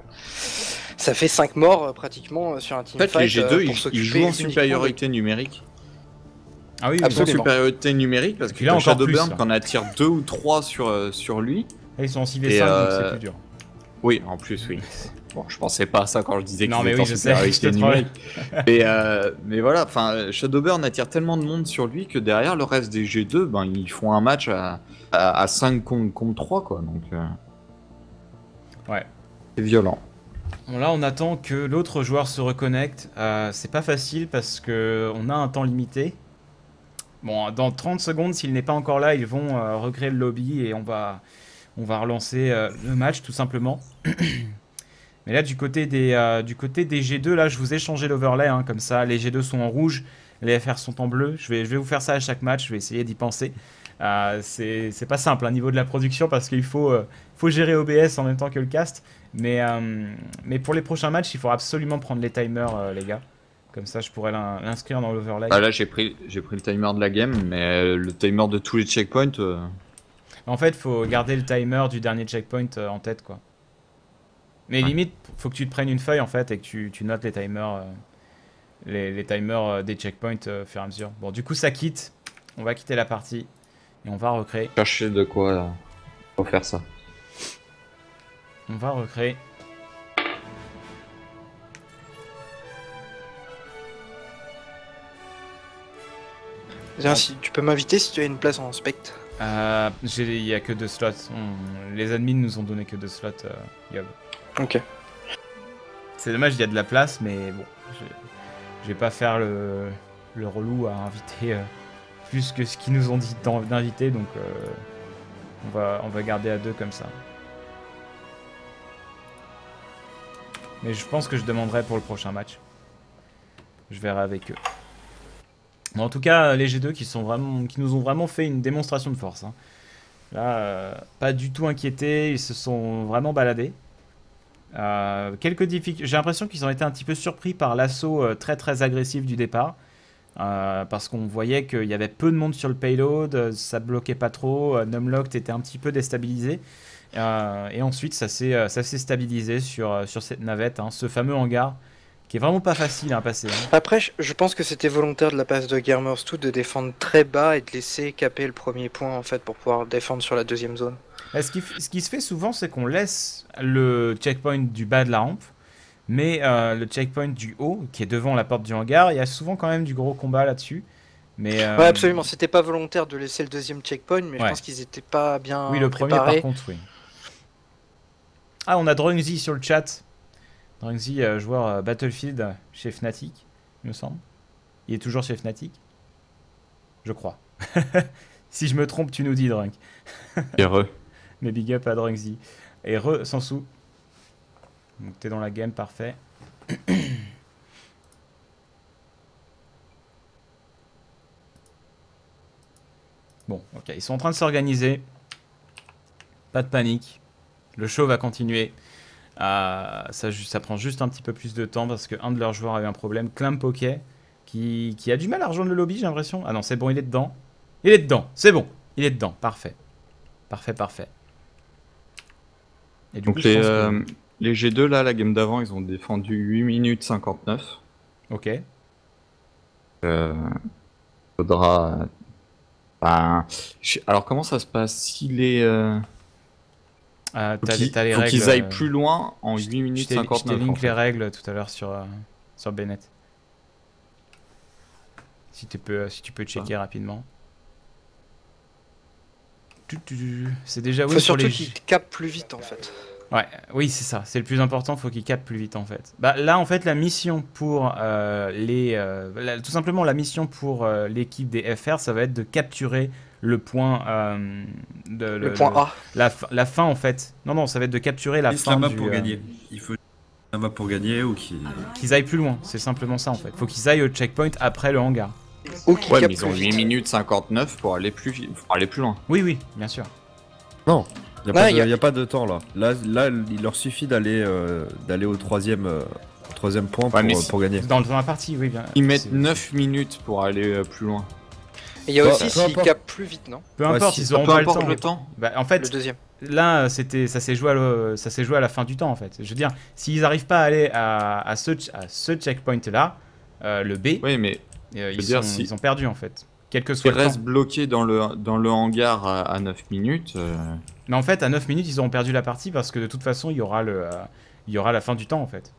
5 morts pratiquement sur un teamfight. En fait, les G2, pour s'occuper ils jouent en uniquement supériorité numérique. Ah oui, Ils sont en Absolument. supériorité numérique parce que là, encore Shadowburn, plus, là. quand on attire 2 ou 3 sur lui. Là, ils sont en 6v5 Et, donc c'est plus dur. Oui, en plus, oui. Bon, je pensais pas à ça quand je disais Non, qu'ils mais étaient oui, en je sais, supériorité je te troll. numérique. Mais voilà, enfin, Shadowburn attire tellement de monde sur lui que derrière le reste des G2, ben, ils font un match à 5 contre 3, quoi. Donc, Ouais. c'est violent. Bon, là, on attend que l'autre joueur se reconnecte. C'est pas facile parce que on a un temps limité. Bon, dans 30 secondes, s'il n'est pas encore là, ils vont recréer le lobby et on va relancer le match tout simplement. Mais là, du côté des G2, là, je vous ai changé l'overlay, hein, comme ça, les G2 sont en rouge, les FR sont en bleu. Je vais vous faire ça à chaque match, je vais essayer d'y penser. C'est pas simple, hein, niveau de la production, parce qu'il faut gérer OBS en même temps que le cast. Mais pour les prochains matchs, il faut absolument prendre les timers, les gars. Comme ça, je pourrais l'inscrire dans l'overlay. Ah, là, j'ai pris le timer de la game, mais le timer de tous les checkpoints. En fait, faut garder le timer du dernier checkpoint en tête, quoi. Mais Ouais. limite, faut que tu te prennes une feuille en fait et que tu notes les timers, les timers des checkpoints au fur et à mesure. Bon, du coup, ça quitte. On va quitter la partie et on va recréer. Chercher de quoi pour faire ça. On va recréer. Viens, si tu peux m'inviter si tu as une place en spect. Il y a que 2 slots. Les admins nous ont donné que 2 slots. Yob. Ok. C'est dommage, il y a de la place, mais bon, je vais pas faire le relou à inviter plus que ce qu'ils nous ont dit d'inviter, donc on va garder à 2 comme ça. Mais je pense que je demanderai pour le prochain match. Je verrai avec eux. Bon, en tout cas, les G2 qui nous ont vraiment fait une démonstration de force, hein. Là, pas du tout inquiétés, ils se sont vraiment baladés. Quelques difficultés. J'ai l'impression qu'ils ont été un petit peu surpris par l'assaut très très agressif du départ. Parce qu'on voyait qu'il y avait peu de monde sur le payload, ça bloquait pas trop, Numlocked était un petit peu déstabilisé. Et ensuite ça s'est stabilisé sur cette navette, hein, ce fameux hangar qui est vraiment pas facile à passer, hein. Après, je pense que c'était volontaire de la part de Gamers2 de défendre très bas et de laisser caper le premier point en fait pour pouvoir défendre sur la deuxième zone. Ce qui se fait souvent, c'est qu'on laisse le checkpoint du bas de la rampe, mais le checkpoint du haut, qui est devant la porte du hangar, il y a souvent quand même du gros combat là-dessus. Mais, Ouais, absolument. C'était pas volontaire de laisser le deuxième checkpoint, mais Ouais. je pense qu'ils étaient pas bien oui, le premier préparés. par contre, oui. Ah, on a Drungzy sur le chat. Drungzy, joueur Battlefield chez Fnatic, il me semble. Il est toujours chez Fnatic, je crois. Si je me trompe, tu nous dis, Drunk. Heureux. Mais big up à Drungzy. Et Sansou. Donc t'es dans la game, parfait. Bon, ok, ils sont en train de s'organiser. Pas de panique. Le show va continuer. Ça prend juste un petit peu plus de temps parce qu'un de leurs joueurs a eu un problème. Clampoké, qui a du mal à rejoindre le lobby, j'ai l'impression. Ah non, c'est bon, il est dedans. Il est dedans, c'est bon. Il est dedans, parfait. Parfait, parfait. Et du Donc coup, je pense que... les G2 là, la game d'avant, ils ont défendu 8 minutes 59. Ok. Faudra. Alors comment ça se passe si les. T'as Faut les règles. qu'ils aillent plus loin en 8 minutes Je 59. t'ai en link fait. les règles tout à l'heure sur Bennett. Si tu peux checker rapidement. C'est déjà oui Faut sur surtout les... qu'ils capent plus vite en fait. Ouais, oui, c'est ça. C'est le plus important. Faut qu'ils capent plus vite en fait. Bah là, en fait, la mission pour tout simplement la mission pour l'équipe des FR, ça va être de capturer le point Le point A. la fin en fait. Non, ça va être de capturer la fin la map du, pour gagner. Il faut la map pour gagner ou qui. qu'ils aillent plus loin. C'est simplement ça en fait. Faut qu'ils aillent au checkpoint après le hangar. Ou qu'ils Ouais, capent mais ils ont plus 8 vite. minutes 59 pour aller plus vite, pour aller plus loin. Oui, bien sûr. Non, il Ouais, n'y a pas de temps là. Là, il leur suffit d'aller au troisième point Ouais, mais pour gagner. Dans la partie, oui, bien. Ils mettent c'est- 9 minutes pour aller plus loin. Et il y a Peu aussi s'ils importe. capent plus vite, non? Peu Ouais, importe, si- ils auront Peu pas importe le le temps. temps. Bah, en Le fait, deuxième. là, ça s'est joué à la fin du temps en fait. Je veux dire, s'ils n'arrivent pas à aller à ce checkpoint-là, le B, Oui, mais ils ont perdu en fait. Quel que ils soit le restent temps. bloqués dans le hangar à 9 minutes. Mais en fait, à 9 minutes, ils auront perdu la partie parce que de toute façon, il y aura il y aura la fin du temps en fait.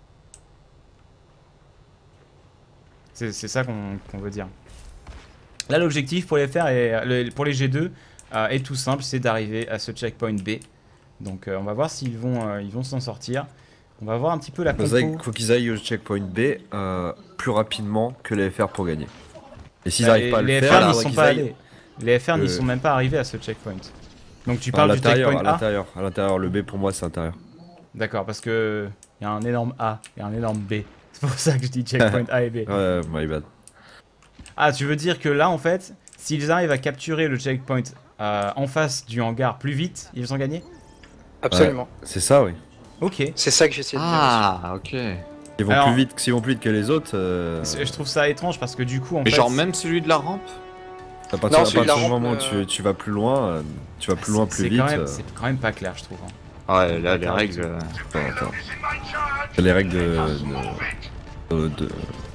C'est ça qu'on veut dire. Là, l'objectif pour les FR et pour les G2 est tout simple, c'est d'arriver à ce checkpoint B. Donc on va voir s'ils vont s'en sortir. On va voir un petit peu la compo. Il faut qu'ils aillent au checkpoint B plus rapidement que les FR pour gagner. Et s'ils n'arrivent pas à le faire, n'y sont pas allés. Les FR n'y sont même pas arrivés à ce checkpoint. Donc tu parles du checkpoint A. À l'intérieur, le B pour moi c'est intérieur. D'accord, parce que il y a un énorme A et un énorme B. C'est pour ça que je dis checkpoint A et B. Ouais, my bad. Ah, tu veux dire que là, en fait, s'ils arrivent à capturer le checkpoint en face du hangar plus vite, ils ont gagné? Absolument. Ouais, c'est ça, oui. Ok. C'est ça que j'essaie de dire. Ah, ok. S'ils vont plus vite que les autres. Je trouve ça étrange parce que du coup, en Mais fait. genre, même celui de la rampe? À partir du moment où tu vas plus loin, plus vite. C'est quand même pas clair, je trouve. Ouais, là, les règles. Attends. Les règles de...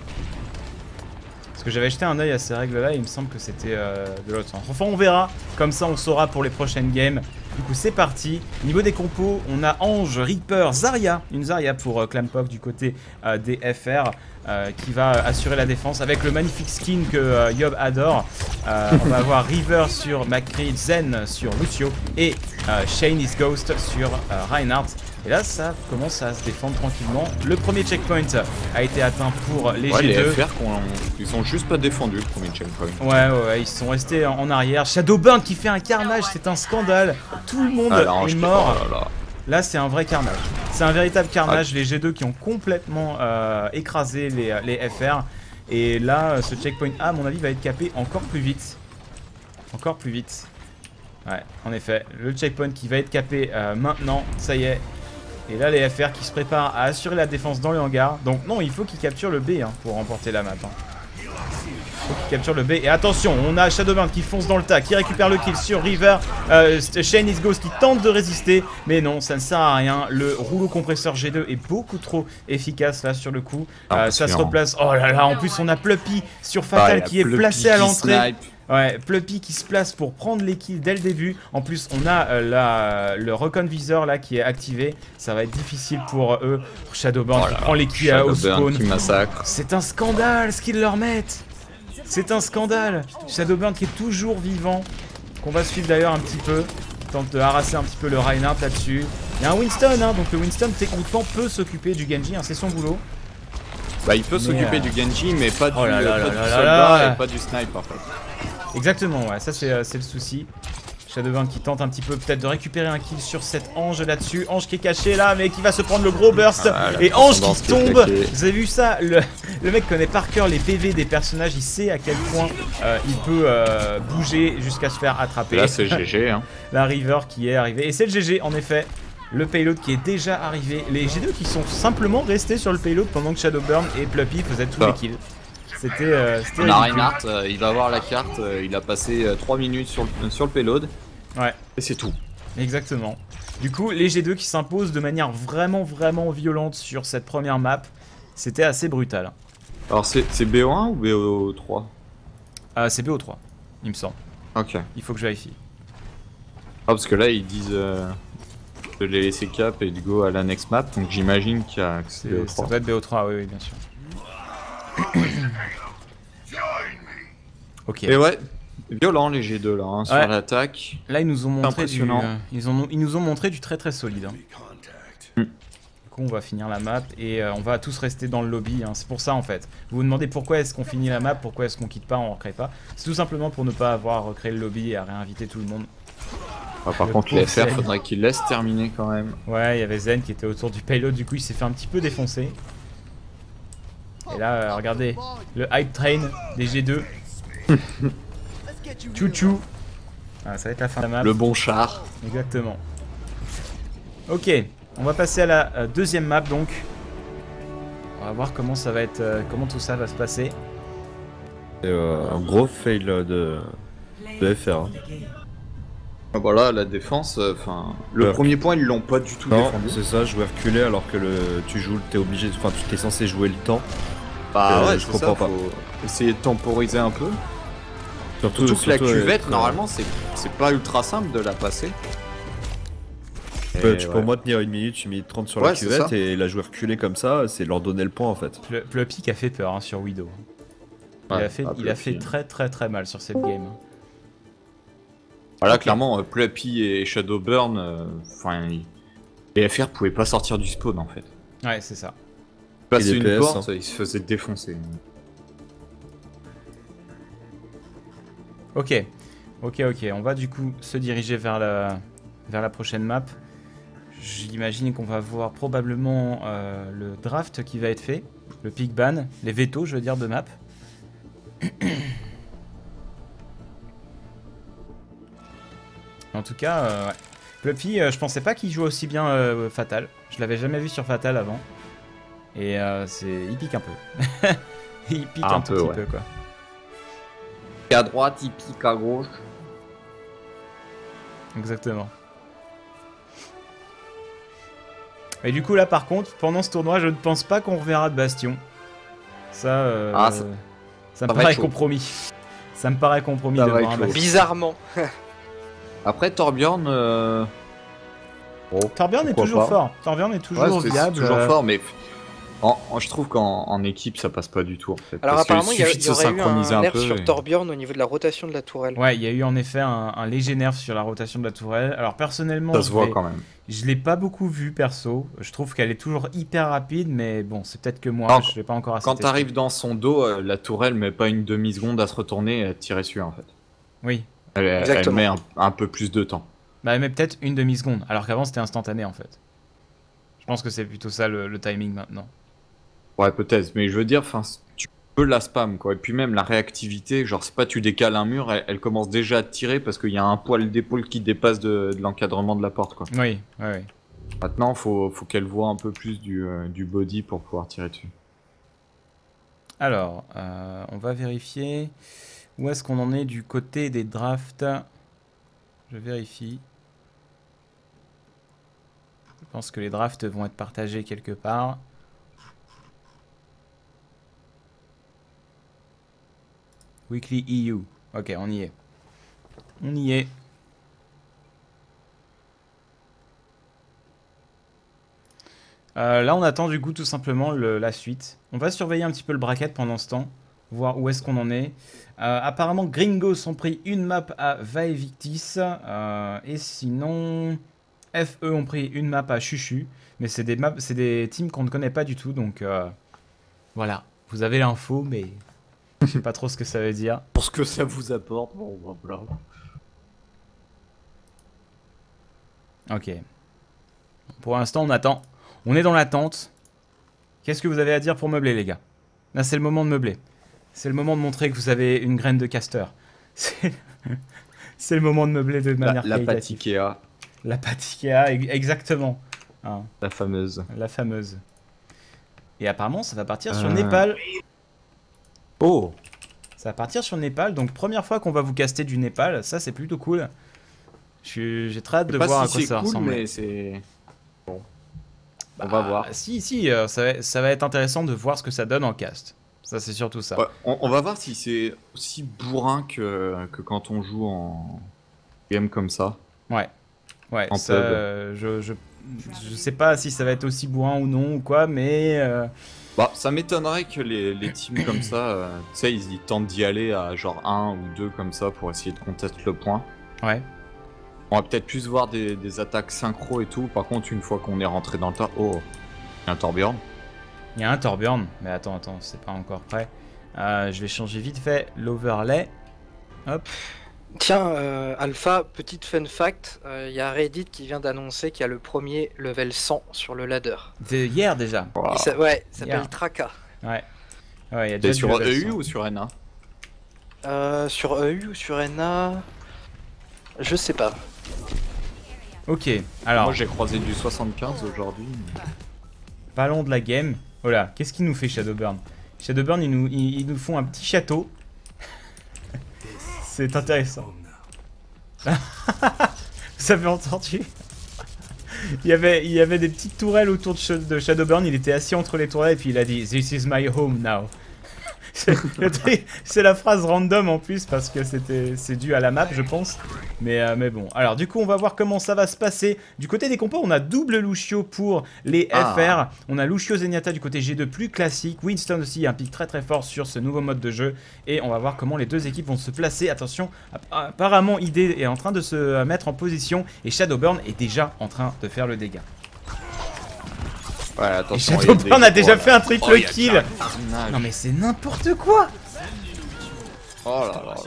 Parce que j'avais jeté un œil à ces règles-là, et il me semble que c'était de l'autre sens. Enfin, on verra. Comme ça, on saura pour les prochaines games. Du coup, c'est parti. Niveau des compos, on a Ange, Reaper, Zarya. Une Zarya pour Clampok du côté des FR. Qui va assurer la défense avec le magnifique skin que Yob adore. On va avoir River sur McCree, Zen sur Lucio et Shane is Ghost sur Reinhardt. Et là, ça commence à se défendre tranquillement. Le premier checkpoint a été atteint pour les G2. Les FR, ils sont juste pas défendus le premier checkpoint. Ouais, ils sont restés en arrière. Shadowburn qui fait un carnage, c'est un scandale. Tout le monde est mort. Là, c'est un vrai carnage. C'est un véritable carnage. Les G2 qui ont complètement écrasé les FR. Et là, ce checkpoint A, à mon avis, va être capé encore plus vite. Encore plus vite. Ouais, en effet. Le checkpoint qui va être capé maintenant, ça y est. Et là, les FR qui se préparent à assurer la défense dans le hangar. Donc non, il faut qu'ils capturent le B pour remporter la map. Faut qu'il capture le B. Et attention, on a Shadowburn qui fonce dans le tas, qui récupère le kill sur River. Shane is Ghost qui tente de résister. Mais non, ça ne sert à rien. Le rouleau compresseur G2 est beaucoup trop efficace là sur le coup. Ça se replace. Oh là là, en plus on a Pluppy sur Fatal qui est placé à l'entrée. Ouais, Pluppy qui se place pour prendre les kills dès le début. En plus, on a le Recon Visor là qui est activé. Ça va être difficile pour eux. Shadowburn qui prend les kills au spawn. C'est un scandale ce qu'ils leur mettent. C'est un scandale. Shadowburn qui est toujours vivant. Qu'on va suivre d'ailleurs un petit peu. Tente de harasser un petit peu le Reinhardt là-dessus. Il y a un Winston, donc le Winston techniquement peut s'occuper du Genji, c'est son boulot. Bah il peut s'occuper du Genji mais pas du soldat et pas du snipe en fait. Exactement, ouais, ça c'est le souci. Shadowburn qui tente un petit peu peut-être de récupérer un kill sur cette Ange là-dessus. Ange qui est caché là, mais qui va se prendre le gros burst. Et Ange qui tombe. Vous avez vu ça? Le mec connaît par cœur les PV des personnages. Il sait à quel point il peut bouger jusqu'à se faire attraper. Là c'est GG. Hein. La River qui est arrivée. Et c'est le GG en effet. Le payload qui est déjà arrivé. Les G2 qui sont simplement restés sur le payload pendant que Shadowburn et Pluppy faisaient tous les kills. C'était Reinhardt, il va voir la carte, il a passé 3 minutes sur le payload. Ouais. Et c'est tout. Exactement. Du coup, les G2 qui s'imposent de manière vraiment violente sur cette première map. C'était assez brutal. Alors c'est BO1 ou BO3? C'est BO3, il me semble. Ok. Il faut que je vérifie. Ah parce que là ils disent de les laisser cap et de go à la next map, donc j'imagine qu'il y a que c'est BO3. Ça doit être BO3, oui bien sûr. Ok. Et ouais, violent les G2 là, hein, sur l'attaque. Là ils nous ont montré ils nous ont montré du très solide. Hein. Du coup on va finir la map et on va tous rester dans le lobby. Hein. C'est pour ça en fait. Vous vous demandez pourquoi est-ce qu'on finit la map, pourquoi est-ce qu'on quitte pas, on recrée pas. C'est tout simplement pour ne pas avoir recréé le lobby et à réinviter tout le monde. Ah, par contre les FR faudrait qu'ils laissent terminer quand même. Ouais, il y avait Zen qui était autour du payload, du coup il s'est fait un petit peu défoncer. Et là, regardez, le hype train des G2. Chouchou. Ah, ça va être la fin de la map. Le bon char. Exactement. Ok, on va passer à la deuxième map donc. On va voir comment ça va être, comment tout ça va se passer. C'est un gros fail de FR. Hein. Voilà, la défense, enfin, le premier point ils l'ont pas du tout défendu. C'est ça, jouer reculé alors que t'es obligé, enfin tu t'es censé jouer le temps. Bah ouais, je comprends pas. Faut essayer de temporiser un peu. Surtout que la cuvette, normalement, c'est pas ultra simple de la passer. Tu peux au moins tenir 1 minute, 1 minute 30 sur Ouais, la c'est cuvette ça. et la jouer reculer comme ça, c'est leur donner le point en fait. Pluppy qui a fait peur hein, sur Widow. Ouais, Il a fait très mal sur cette game. Voilà, Ok. clairement, Pluppy et Shadowburn, enfin, les FR pouvaient pas sortir du spawn en fait. Ouais, c'est ça. Passer Et une DPS, porte, hein. ils se faisaient défoncer. Ok, on va du coup se diriger vers la prochaine map. J'imagine qu'on va voir probablement le draft qui va être fait, le pick ban, les vétos je veux dire de map. En tout cas, ouais. Pluppy, je pensais pas qu'il jouait aussi bien Fatal. Je l'avais jamais vu sur Fatal avant. Et il pique un peu. Il pique un tout petit peu quoi. À droite, il pique à gauche. Exactement. Et du coup là par contre, pendant ce tournoi, je ne pense pas qu'on reverra de Bastion. Ça, ça me va paraît être chaud. compromis. Ça me paraît compromis Ça de va voir être un chaud. Bastion. Bizarrement. Après, Torbjorn. Torbjorn est pourquoi toujours pas. fort. Torbjorn est toujours Ouais, c'est viable. toujours fort, mais je trouve qu'en équipe, ça passe pas du tout en fait. Alors Parce qu'il apparemment, il y suffit de se aurait eu synchroniser un un nerf peu. sur Torbjorn au niveau de la rotation de la tourelle. Ouais, il y a eu en effet un léger nerf sur la rotation de la tourelle. Alors personnellement, Ça se voit quand même. je l'ai pas beaucoup vu perso. Je trouve qu'elle est toujours hyper rapide, mais bon, c'est peut-être que moi, Non, je l'ai pas encore assez Quand testé. t'arrives dans son dos, la tourelle met pas une demi-seconde à se retourner et à tirer dessus en fait. Oui, Elle Exactement. met un peu plus de temps. bah mais peut-être une demi-seconde, alors qu'avant c'était instantané en fait. Je pense que c'est plutôt ça le timing maintenant. Ouais, peut-être, mais je veux dire, enfin, tu peux la spam quoi. Et puis même la réactivité, genre c'est pas tu décales un mur, elle commence déjà à te tirer parce qu'il y a un poil d'épaule qui dépasse de l'encadrement de la porte quoi. Oui, oui, oui. Maintenant, faut qu'elle voit un peu plus du body pour pouvoir tirer dessus. Alors, on va vérifier où est-ce qu'on en est du côté des drafts. Je vérifie. Je pense que les drafts vont être partagés quelque part. Weekly EU. Ok, on y est. On y est. Là, on attend du coup tout simplement la suite. On va surveiller un petit peu le bracket pendant ce temps, voir où est-ce qu'on en est. Apparemment, Gringos ont pris une map à Vaevictis, et sinon, FE ont pris une map à Chuchu. Mais c'est des teams qu'on ne connaît pas du tout, donc voilà. Vous avez l'info, mais je sais pas trop ce que ça veut dire. Pour ce que ça vous apporte, bon, voilà. Ok. Pour l'instant, on attend. On est dans l'attente. Qu'est-ce que vous avez à dire pour meubler, les gars? Là, c'est le moment de meubler. C'est le moment de montrer que vous avez une graine de caster. C'est le moment de meubler de manière La qualitative. pâte Ikea, La pâte Ikea, exactement. Hein, la fameuse. la fameuse. Et apparemment, ça va partir sur Euh. Népal. Oh, Ça va partir sur Népal. Donc, première fois qu'on va vous caster du Népal. Ça, c'est plutôt cool. J'ai très hâte de voir à quoi ça cool, ressemble. mais c'est. Bon. On va voir. Si, ça va être intéressant de voir ce que ça donne en cast. Ça, c'est surtout ça. Ouais, on va voir si c'est aussi bourrin que quand on joue en game comme ça. Ouais, En ça, pub. je sais pas si ça va être aussi bourrin ou non ou quoi, mais Bah, ça m'étonnerait que les teams comme ça, tu sais, ils tentent d'y aller à genre 1 ou 2 comme ça pour essayer de contester le point. ouais. On va peut-être plus voir des attaques synchro et tout. Par contre, une fois qu'on est rentré dans le tas. Oh, il y a un Torbjorn. Il y a un Torbjorn, mais attends, c'est pas encore prêt. Je vais changer vite fait l'overlay. Hop. Tiens, Alpha, petite fun fact, il y a Reddit qui vient d'annoncer qu'il y a le premier level 100 sur le ladder. C'est hier déjà. Wow. Il s'appelle Yeah. Traka. Ouais. Ouais, il y a T'es déjà sur du level EU 100. ou sur NA? Sur EU ou sur NA, je sais pas. Ok, alors, Moi j'ai croisé du 75 aujourd'hui. parlons de la game. Oh là, qu'est-ce qu'il nous fait Shadowburn? Shadowburn, ils nous font un petit château. C'est intéressant. Vous avez entendu? Il y avait des petites tourelles autour de Shadowburn, il était assis entre les tourelles et puis il a dit « This is my home now ». C'est la phrase random en plus parce que c'est dû à la map, je pense. Mais bon. Alors, du coup, on va voir comment ça va se passer. Du côté des compos, on a double Lucio pour les FR. On a Lucio Zenyatta du côté G2 plus classique. Winston aussi, un pic très très fort sur ce nouveau mode de jeu. Et on va voir comment les deux équipes vont se placer. Attention, apparemment, ID est en train de se mettre en position. Et Shadowburn est déjà en train de faire le dégât. Ouais, attention, Shadowburn a déjà fait un triple kill. Carnage. Non mais c'est n'importe quoi. Oh là là.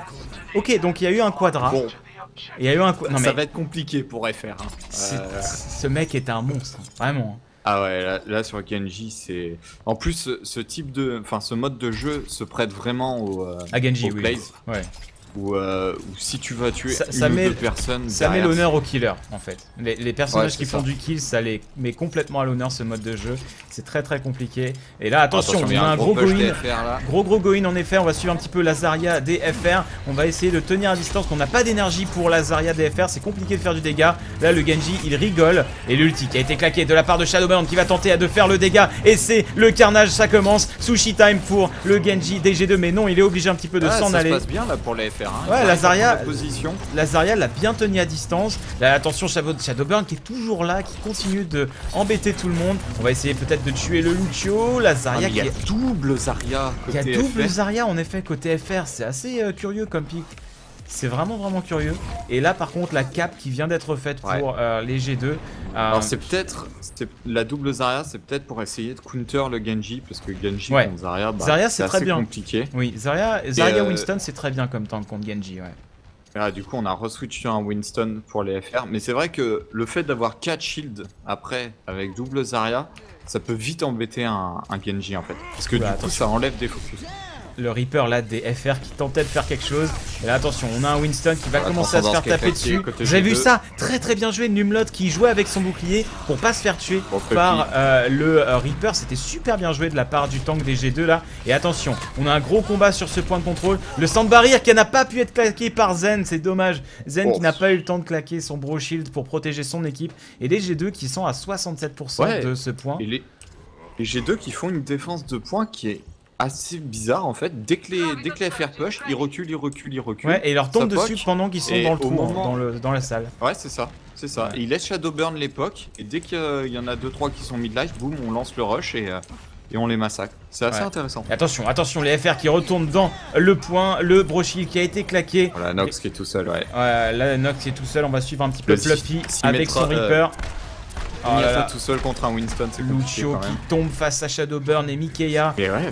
Ok, donc il y a eu un quadra. Bon, Il y a eu un ça va être compliqué pour FR. Hein. Ce mec est un monstre, vraiment. Ah ouais, là sur Genji, c'est... En plus, ce type de... Enfin, ce mode de jeu se prête vraiment À Genji, au oui. Blaze. Ouais. Où si tu vas tuer ça une met, ou deux personnes ça met derrière, l'honneur au killer en fait. Les personnages Ouais, qui c'est font ça. du kill, ça les met complètement à l'honneur ce mode de jeu. C'est très très compliqué. Et là attention, il y on a un gros push go-in. des FR, là. Gros go-in en effet, on va suivre un petit peu la Zarya des FR. On va essayer de tenir à distance, qu'on n'a pas d'énergie pour la Zarya des FR. C'est compliqué de faire du dégât. Là le Genji il rigole. Et l'ulti qui a été claqué de la part de Shadowburn qui va tenter de faire le dégât. Et c'est le carnage, ça commence. Sushi time pour le Genji DG2. Mais non, il est obligé un petit peu de s'en aller. Ça se passe bien là pour les FR. Hein. Ouais, la Zarya, position. La Zarya l'a bien tenu à distance. Là, attention, Shadowburn qui est toujours là, qui continue de embêter tout le monde. On va essayer peut-être de tuer le Lucio. La Zarya qui est double Zarya Il y a côté double FR. Zarya en effet côté FR. C'est assez curieux comme pick. C'est vraiment curieux. Et là par contre la cap qui vient d'être faite pour les G2. Alors c'est peut-être la double Zarya, c'est peut-être pour essayer de counter le Genji parce que Genji Ouais. contre Zarya, Zarya, c'est très assez bien. compliqué. Oui, Zarya Winston c'est très bien comme tank contre Genji. Ouais. Et là, du coup on a reswitch sur un Winston pour les FR, mais c'est vrai que le fait d'avoir 4 shields après avec double Zarya, ça peut vite embêter un Genji en fait. Parce que Oula, du coup attention. ça enlève des focus. Le Reaper là des FR qui tentait de faire quelque chose. Et là attention, on a un Winston qui va Voilà, commencer à se faire transcendance taper qui est dessus. côté Vous avez vu G2. ça? Très bien joué Numlot qui jouait avec son bouclier pour pas se faire tuer Bon, par le Reaper. C'était super bien joué de la part du tank des G2 là. Et attention, on a un gros combat sur ce point de contrôle. Le Sand Barrier qui n'a pas pu être claqué par Zen, c'est dommage. Zen qui n'a pas eu le temps de claquer son Bro Shield pour protéger son équipe. Et les G2 qui sont à 67% de ce point. Et les G2 qui font une défense de points qui est assez bizarre en fait. Dès que les FR push, ils reculent. Ouais, et ils leur tombent Ça dessus poke. pendant qu'ils sont Et dans le au trou, moment- dans la salle. Ouais, c'est ça. C'est ça. Ouais. Et il laisse Shadowburn l'époque, et dès qu'il y en a 2-3 qui sont mid-life, boum, on lance le rush et on les massacre. C'est assez Ouais. intéressant. Et attention, les FR qui retournent dans le point, le Brochil qui a été claqué. Voilà, Nox qui est tout seul, ouais. Ouais, là Nox est tout seul, on va suivre un petit peu Le Fluffy s'y avec son mettra, Reaper. Oh là là. tout seul contre un Winston, c'est compliqué Lucio quand qui même. tombe face à Shadowburn et Mikeya. Et ouais,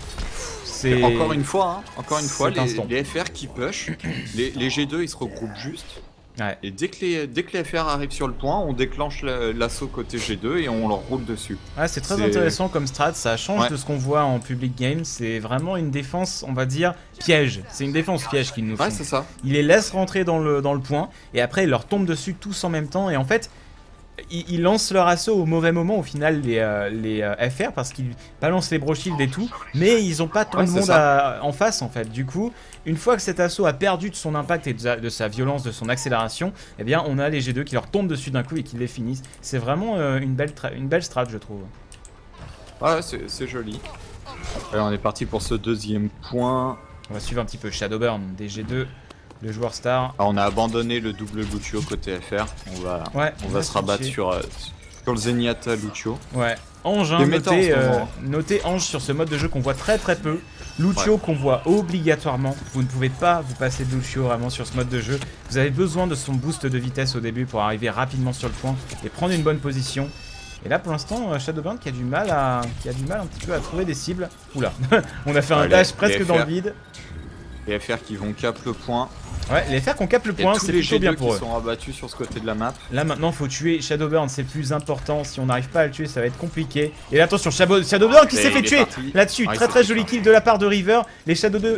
C'est encore une fois, C'est instant. les FR qui push, les G2 ils se regroupent juste. Ouais. Et dès que les FR arrivent sur le point, on déclenche l'assaut côté G2 et on leur roule dessus. Ouais, c'est très C'est- intéressant comme strat, ça change Ouais. de ce qu'on voit en public game, c'est vraiment une défense, on va dire, piège. C'est une défense piège qu'ils nous font. Ouais, c'est ça. Il les laisse rentrer dans le point, et après ils leur tombent dessus tous en même temps, et en fait, ils lancent leur assaut au mauvais moment au final, les FR, parce qu'ils balancent les Broshield et tout, mais ils ont pas tant Ouais, de c'est monde ça. en face en fait. Du coup, une fois que cet assaut a perdu de son impact et de sa violence, de son accélération, eh bien on a les G2 qui leur tombent dessus d'un coup et qui les finissent. C'est vraiment une belle strat, je trouve. Ouais, c'est joli. Allez, on est parti pour ce deuxième point. On va suivre un petit peu Shadowburn, des G2, le joueur star. Alors, on a abandonné le double Lucio côté FR. On va se rabattre switcher. sur le Zenyatta Lucio. Ouais, Ange, hein, Les méta en ce moment. notez Ange sur ce mode de jeu qu'on voit très peu. Lucio qu'on voit obligatoirement. Vous ne pouvez pas vous passer de Lucio vraiment sur ce mode de jeu. Vous avez besoin de son boost de vitesse au début pour arriver rapidement sur le point et prendre une bonne position. Et là pour l'instant Shadowburn qui a du mal un petit peu à trouver des cibles. Oula, on a fait un Ouais, dash les presque FR. dans le vide. Les FR qui vont cap le point. Ouais, les FR qu'on capte le Et point, tous c'est les plutôt G2 bien qui pour eux. sont rabattus sur ce côté de la map. Là maintenant faut tuer Shadowburn, c'est plus important. Si on n'arrive pas à le tuer ça va être compliqué. Et là attention, Shadowburn qui Et s'est fait il est tuer parti. là-dessus. Ouais, Très c'est joli ça. kill de la part de River. Les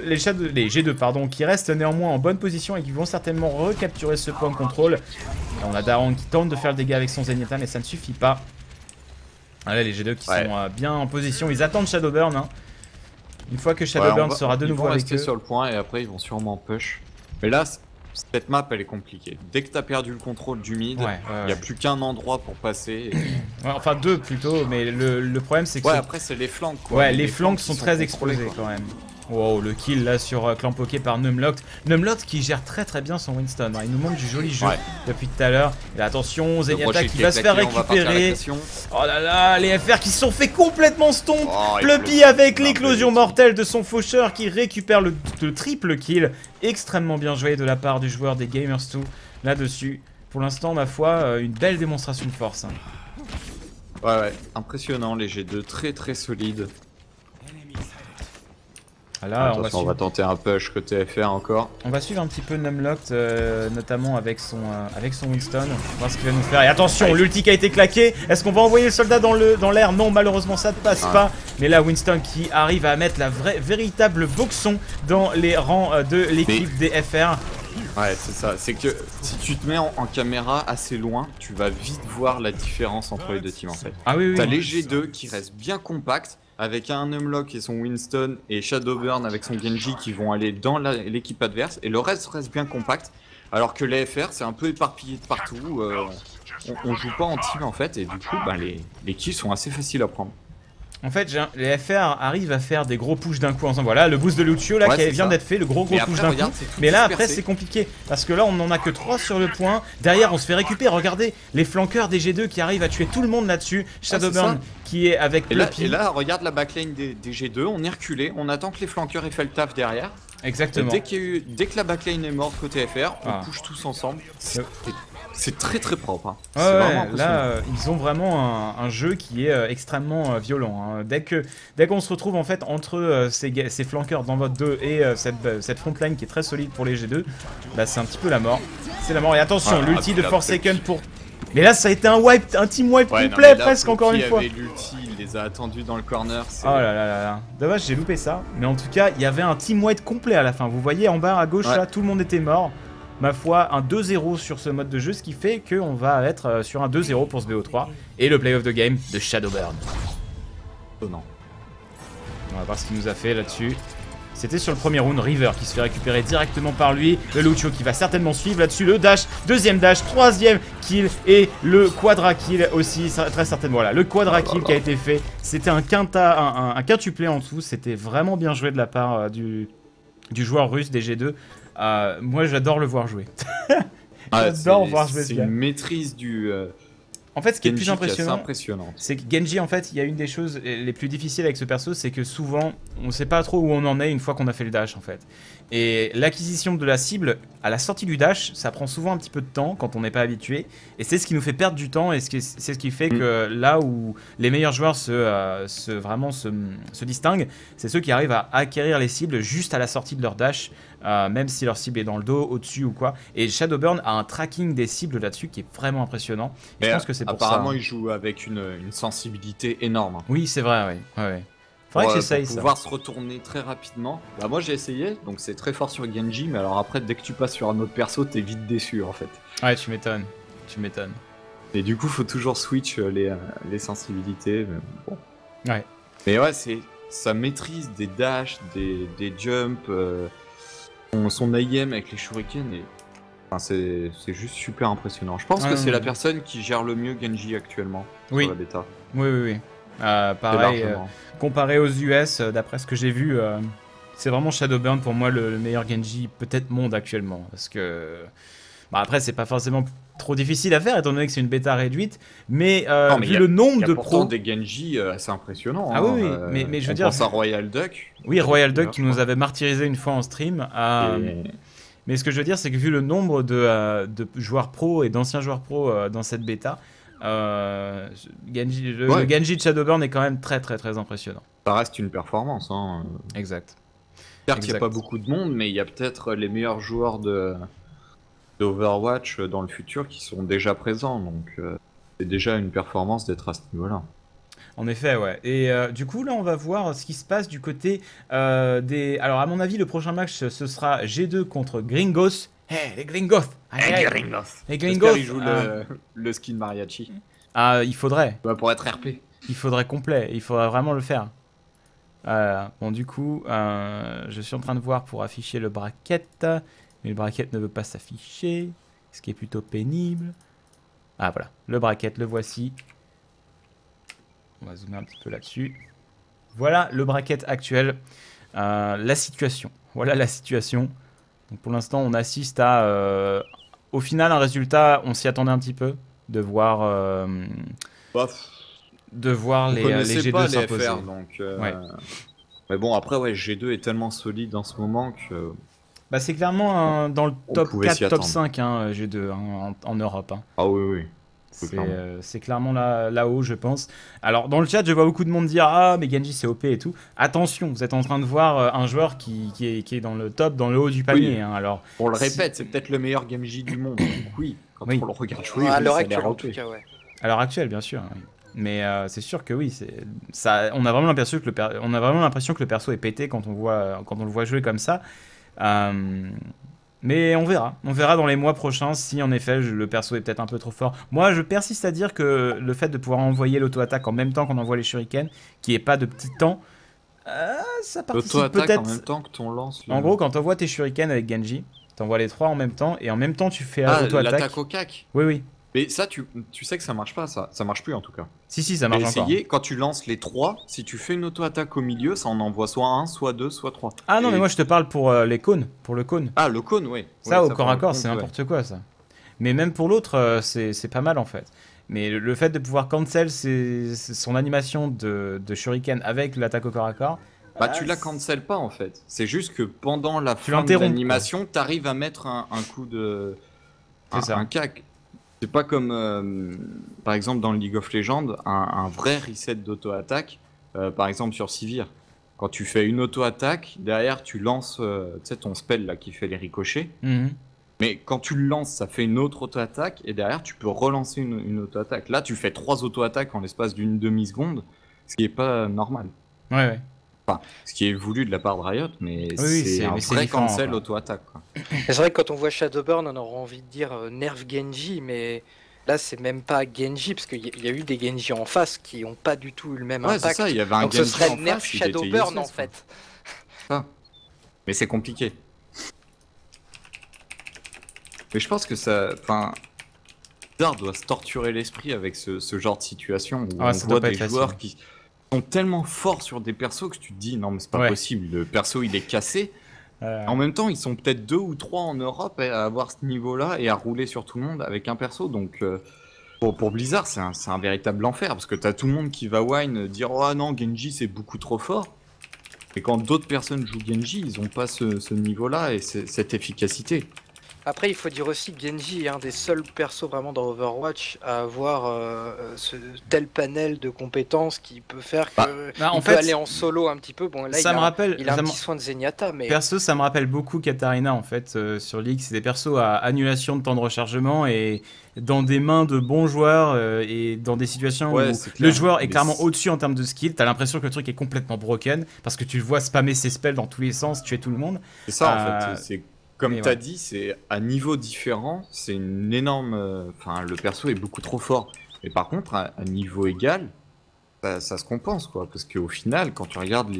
G2 pardon, qui restent néanmoins en bonne position et qui vont certainement recapturer ce point de contrôle. Là, on a Daron qui tente de faire le dégât avec son Zenyatta mais ça ne suffit pas. Ah, là les G2 qui Ouais. sont bien en position, ils attendent Shadowburn. Hein. Une fois que Ouais, Shadowburn sera de ils nouveau vont avec rester eux. sur le point et après ils vont sûrement push. Mais là, cette map elle est compliquée. Dès que t'as perdu le contrôle du mid, il n'y a plus qu'un endroit pour passer. Ouais, enfin deux plutôt, mais le problème c'est que... Ouais, après c'est les flancs quoi. Ouais, les flancs sont très exposés quand même. Wow, le kill là sur Clampoké par Numlocked. Numlocked qui gère très très bien son Winston. Il nous montre du joli jeu depuis tout à l'heure. Et attention, Zenyatta qui va se faire récupérer. Oh là là, les FR qui se sont fait complètement stomp. Pluppy avec l'éclosion mortelle de son faucheur qui récupère le triple kill. Extrêmement bien joué de la part du joueur des Gamers 2 là-dessus. Pour l'instant, ma foi, une belle démonstration de force. Ouais, impressionnant, les G2 très très solides. Là, on va tenter un push côté FR encore. On va suivre un petit peu Numlocked, notamment avec son Winston. On va voir ce qu'il va nous faire. Et attention, l'ulti qui a été claqué. Est-ce qu'on va envoyer le soldat dans l'air? Non, malheureusement, ça ne passe pas. Mais là, Winston qui arrive à mettre la véritable boxon dans les rangs de l'équipe des FR. Ouais, c'est ça. C'est que si tu te mets en caméra assez loin, tu vas vite voir la différence entre les deux teams en fait. Ah oui, oui. T'as les G2 qui restent bien compacts, avec un Numlock et son Winston et Shadowburn avec son Genji qui vont aller dans l'équipe adverse, et le reste reste bien compact, alors que les FR c'est un peu éparpillé de partout, on joue pas en team en fait, et du coup bah, les kills sont assez faciles à prendre. En fait, les FR arrivent à faire des gros pushs d'un coup ensemble. Voilà, le boost de Lucio là qui vient d'être fait, le gros push d'un coup. Mais là, après, c'est compliqué. Parce que là, on n'en a que 3 sur le point. Derrière, on se fait récupérer. Regardez, les flanqueurs des G2 qui arrivent à tuer tout le monde là-dessus. Shadowburn qui est avec Pluppy. Et là, regarde la backline des G2. On est reculé. On attend que les flanqueurs aient fait le taf derrière. Exactement. Dès que la backline est morte côté FR, on push tous ensemble. C'est très très propre. Hein. Ouais, là, ils ont vraiment un jeu qui est extrêmement violent. Hein. Dès qu'on se retrouve en fait entre ces flanqueurs dans votre 2 et cette frontline qui est très solide pour les G2, bah, c'est un petit peu la mort. C'est la mort. Et attention, l'ulti de Forsaken pour... Mais là, ça a été un team wipe complet presque encore une fois. L'ulti, il les a attendus dans le corner. Oh là là là là. Dommage, j'ai loupé ça. Mais en tout cas, il y avait un team wipe complet à la fin. Vous voyez en bas à gauche là, tout le monde était mort. Ma foi, un 2-0 sur ce mode de jeu, ce qui fait qu'on va être sur un 2-0 pour ce BO3. Et le play of the game de Shadowburn. Oh non. On va voir ce qu'il nous a fait là-dessus. C'était sur le premier round, River qui se fait récupérer directement par lui. Le Lucio qui va certainement suivre là-dessus. Le dash, deuxième dash, troisième kill. Et le quadra kill aussi, très certainement. Voilà, le quadra kill qui a été fait. C'était un quintuplé en dessous. C'était vraiment bien joué de la part du joueur russe des G2. Moi j'adore le voir jouer. J'adore voir jouer ce gars. C'est une maîtrise du... En fait, ce qui est le plus Genji impressionnant, c'est que Genji, en fait, il y a une des choses les plus difficiles avec ce perso, c'est que souvent, on sait pas trop où on en est une fois qu'on a fait le dash, en fait. Et l'acquisition de la cible, à la sortie du dash, ça prend souvent un petit peu de temps quand on n'est pas habitué. Et c'est ce qui nous fait perdre du temps et c'est ce qui fait que là où les meilleurs joueurs se distinguent, c'est ceux qui arrivent à acquérir les cibles juste à la sortie de leur dash, même si leur cible est dans le dos, au-dessus ou quoi. Et Shadowburn a un tracking des cibles là-dessus qui est vraiment impressionnant. Et je pense que c'est pour apparemment, ça. il joue avec une sensibilité énorme. Oui, c'est vrai, oui. Ouais. Faudrait que j'essaye ça. Pour pouvoir se retourner très rapidement. Bah moi j'ai essayé, donc c'est très fort sur Genji, mais alors après dès que tu passes sur un autre perso, t'es vite déçu en fait. Ouais, tu m'étonnes. Tu m'étonnes. Et du coup, faut toujours switch les sensibilités. Mais bon. Ouais. Mais ouais, ça maîtrise des dashs, des jumps, son AIM avec les shurikens. Et... Enfin, c'est juste super impressionnant. Je pense que c'est la personne qui gère le mieux Genji actuellement sur la bêta. Oui. Pareil, comparé aux US, d'après ce que j'ai vu, c'est vraiment Shadowburn pour moi le meilleur Genji peut-être monde actuellement. Parce que après c'est pas forcément trop difficile à faire étant donné que c'est une bêta réduite, mais vu le nombre de pros, des Genji assez impressionnants. Ah oui, mais je veux dire, pense à Royal Duck. Oui, Royal Duck qui nous avait martyrisé une fois en stream. Mais ce que je veux dire, c'est que vu le nombre de joueurs pros et d'anciens joueurs pros dans cette bêta, le Genji de Shadowburn est quand même très impressionnant. Ça reste une performance. Hein. Exact. Certes, il n'y a pas beaucoup de monde, mais il y a peut-être les meilleurs joueurs d'Overwatch dans le futur qui sont déjà présents. Donc c'est déjà une performance d'être à ce niveau-là. En effet, ouais. Et du coup, là, on va voir ce qui se passe du côté des... Alors, à mon avis, le prochain match, ce sera G2 contre Gringos. Hey, les Gringos! Les Gringos! Les Gringos! Ils jouent le skin mariachi. Ah, il faudrait. Bah, pour être RP. Il faudrait complet. Il faudrait vraiment le faire. Bon, du coup, je suis en train de voir pour afficher le bracket. Mais le bracket ne veut pas s'afficher, ce qui est plutôt pénible. Ah voilà, le bracket, le voici. On va zoomer un petit peu là-dessus. Voilà le bracket actuel. La situation. Voilà la situation. Donc pour l'instant, on assiste à... au final, un résultat, on s'y attendait un petit peu. De voir... de voir les G2 pas les s'imposer. FR, donc, Ouais. Mais bon, après, ouais, G2 est tellement solide en ce moment que... Bah, c'est clairement dans le On top pouvait 4, s'y top attendre. 5 hein, G2 hein, en Europe. Hein. Ah oui, oui. clairement. C'est clairement là-haut, je pense. Alors, dans le chat, je vois beaucoup de monde dire « Ah, mais Genji, c'est OP et tout. » Attention, vous êtes en train de voir un joueur qui est dans le top, dans le haut du panier. Oui. Hein, alors, On le répète, c'est peut-être le meilleur Genji du monde. Donc oui, quand Oui. on le regarde jouer, à oui, l'heure ça a actuelle, l'air en OP. tout cas, ouais. à l'heure actuelle, bien sûr. Oui. Mais c'est sûr que oui, on a vraiment l'impression que le perso est pété quand on le voit jouer comme ça. Mais on verra dans les mois prochains si en effet le perso est peut-être un peu trop fort. Moi, je persiste à dire que le fait de pouvoir envoyer l'auto-attaque en même temps qu'on envoie les shurikens, qui est pas de petit temps, ça participe L'auto-attaque peut-être. en même temps que ton lance. En gros, quand t'envoies tes shurikens avec Genji, t'envoies les 3 en même temps et en même temps tu fais l'auto-attaque. l'attaque au cac. Oui, oui. Mais ça, tu sais que ça marche pas, ça marche plus en tout cas. Si, ça marche J'ai encore. essayé, quand tu lances les 3, si tu fais une auto-attaque au milieu, ça en envoie soit 1, soit 2, soit 3. Ah non, Et- mais moi je te parle pour les cônes, pour le cône. Ah, le cône, oui. Ça, Ouais, au corps à pour corps, le c'est cône, n'importe quoi, ça. Mais même pour l'autre, c'est pas mal, en fait. Mais le fait de pouvoir cancel son animation de shuriken avec l'attaque au corps à corps... Bah, tu la cancel pas, en fait. C'est juste que pendant la fin de l'interromps, l'animation, t'arrives à mettre un coup de... C'est ça. Un cac. C'est pas comme, par exemple, dans League of Legends, un vrai reset d'auto-attaque, par exemple sur Sivir. Quand tu fais une auto-attaque, derrière tu lances tu sais, ton spell là, qui fait les ricochets. Mhm. Mais quand tu le lances, ça fait une autre auto-attaque, et derrière tu peux relancer une auto-attaque. Là, tu fais 3 auto-attaques en l'espace d'une demi-seconde, ce qui est pas normal. Ouais. Enfin, ce qui est voulu de la part de Riot, mais Oui, c'est un mais c'est vrai différent, cancel quoi. auto-attaque. Quoi. C'est vrai que quand on voit Shadowburn, on aura envie de dire nerf Genji, mais là c'est même pas Genji, parce qu'il y a eu des Genji en face qui ont pas du tout eu le même Ouais, c'est impact. ça, il y avait un Donc ce Genji serait en nerf face, il était Shadowburn en useless, quoi. fait. Mais c'est compliqué. Mais je pense que ça... Enfin... Blizzard doit se torturer l'esprit avec ce genre de situation où Ah, on ça doit voit pas des être joueurs facile. qui sont tellement forts sur des persos que tu te dis non mais c'est pas Ouais. possible, le perso il est cassé. En même temps ils sont peut-être 2 ou 3 en Europe à avoir ce niveau-là et à rouler sur tout le monde avec un perso, donc pour Blizzard c'est un véritable enfer parce que t'as tout le monde qui va whine dire oh non Genji c'est beaucoup trop fort. Et quand d'autres personnes jouent Genji, ils ont pas ce niveau-là et cette efficacité. Après, il faut dire aussi que Genji est un des seuls persos vraiment dans Overwatch à avoir ce tel panel de compétences qui peut faire que Bah, en il fait, peut aller en solo un petit peu. Bon, là, ça me rappelle... il a ça un me- petit soin de Zenyatta, mais Perso, ça me rappelle beaucoup Katarina en fait sur League. C'est des persos à annulation de temps de rechargement et dans des mains de bons joueurs et dans des situations Ouais, où c'est clair. le joueur est Mais clairement c'est- au-dessus en termes de skill. T'as l'impression que le truc est complètement broken parce que tu le vois spammer ses spells dans tous les sens, tuer tout le monde. C'est ça en Euh, fait, c'est comme mais t'as ouais. dit, c'est à niveau différent, c'est une énorme... Enfin, le perso est beaucoup trop fort. Mais par contre, à niveau égal, ça se compense, quoi. Parce qu'au final, quand tu regardes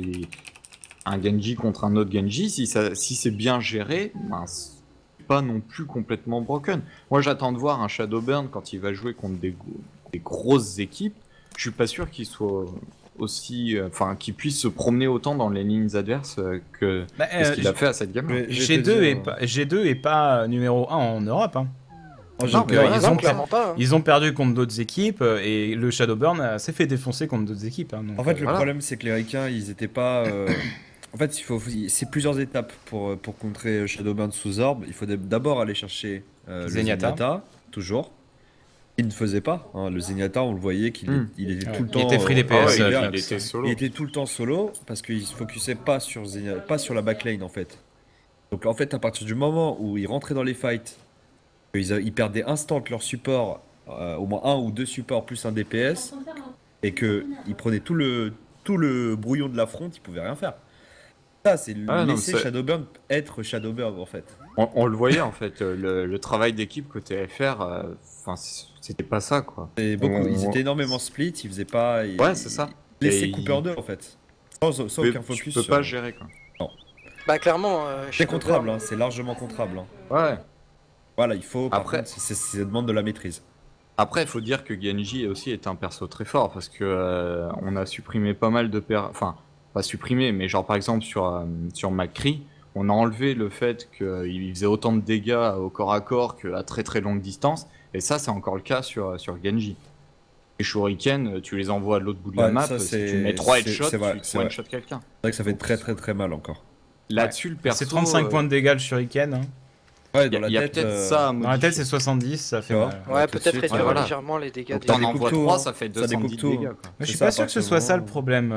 un Genji contre un autre Genji, si c'est bien géré, ben, c'est pas non plus complètement broken. Moi, j'attends de voir un Shadowburn quand il va jouer contre des grosses équipes. Je suis pas sûr qu'il soit aussi... Enfin, qu'il puisse se promener autant dans les lignes adverses que ce qu'il a fait à cette gamme. Mais je vais te G2 dire, G2 est pas numéro 1 en Europe. Hein. moi, j'ai Non, mais peur. voilà, ils ont clairement pas. hein. Ils ont perdu contre d'autres équipes et le Shadowburn s'est fait défoncer contre d'autres équipes. Hein, donc, En fait, le voilà. problème, c'est que les Ricains, ils étaient pas. En fait, c'est plusieurs étapes pour contrer Shadowburn sous orbe. Il faut d'abord aller chercher le Zenyatta. Zenyatta, toujours. Il ne faisait pas. Hein. Le Zenyatta, on le voyait qu'il il était Ouais, tout le il temps. était free DPS, Ah ouais, clair. il était solo. Il était tout le temps solo parce qu'il se focusait pas sur pas sur la backlane en fait. Donc en fait, à partir du moment où ils rentraient dans les fights, ils perdaient instant leur support, au moins 1 ou 2 supports plus un DPS, et que ils prenaient tout le brouillon de l'affront, ils pouvaient rien faire. Ça, c'est Ah, non, laisser mais c'est- Shadowburn être Shadowburn en fait. On le voyait en fait, le travail d'équipe côté FR, enfin c'était pas ça quoi. Et beaucoup, ils On- étaient énormément split, ils faisaient pas. Ouais, c'est ça. Ils laissaient Et couper en deux en fait. Sans Tu aucun peux focus. pas sur- gérer quoi. Bah clairement, C'est contrable, hein, c'est largement contrable. Hein. Ouais. Voilà, il faut. Par Après- contre, ça demande de la maîtrise. Après, il faut dire que Genji aussi est un perso très fort parce que on a supprimé pas mal de enfin, pas supprimé, mais genre par exemple sur McCree, on a enlevé le fait qu'il faisait autant de dégâts au corps à corps qu'à très très longue distance, et ça c'est encore le cas sur Genji. Les shurikens, tu les envoies à l'autre bout de la Ouais, map, ça, si c'est- tu mets 3 c'est- headshots, c'est vrai, tu c'est vrai. one-shot quelqu'un. C'est vrai que ça fait très très très mal encore. Là-dessus, le perso. C'est 35 points de dégâts le shuriken. Hein. Ouais, Il dans la y a tête. peut-être ça à Dans la modifier. tête, c'est 70, ça fait Tu vois. mal. Ouais, tout de peut-être suite, réduire voilà. légèrement les dégâts Donc, des t'as T'en des envoies couteaux, 3, hein. ça fait Ça découpe 210 tout. dégâts. Quoi. Mais je C'est suis ça, pas à sûr que ce partir du soit ça le moment où- problème.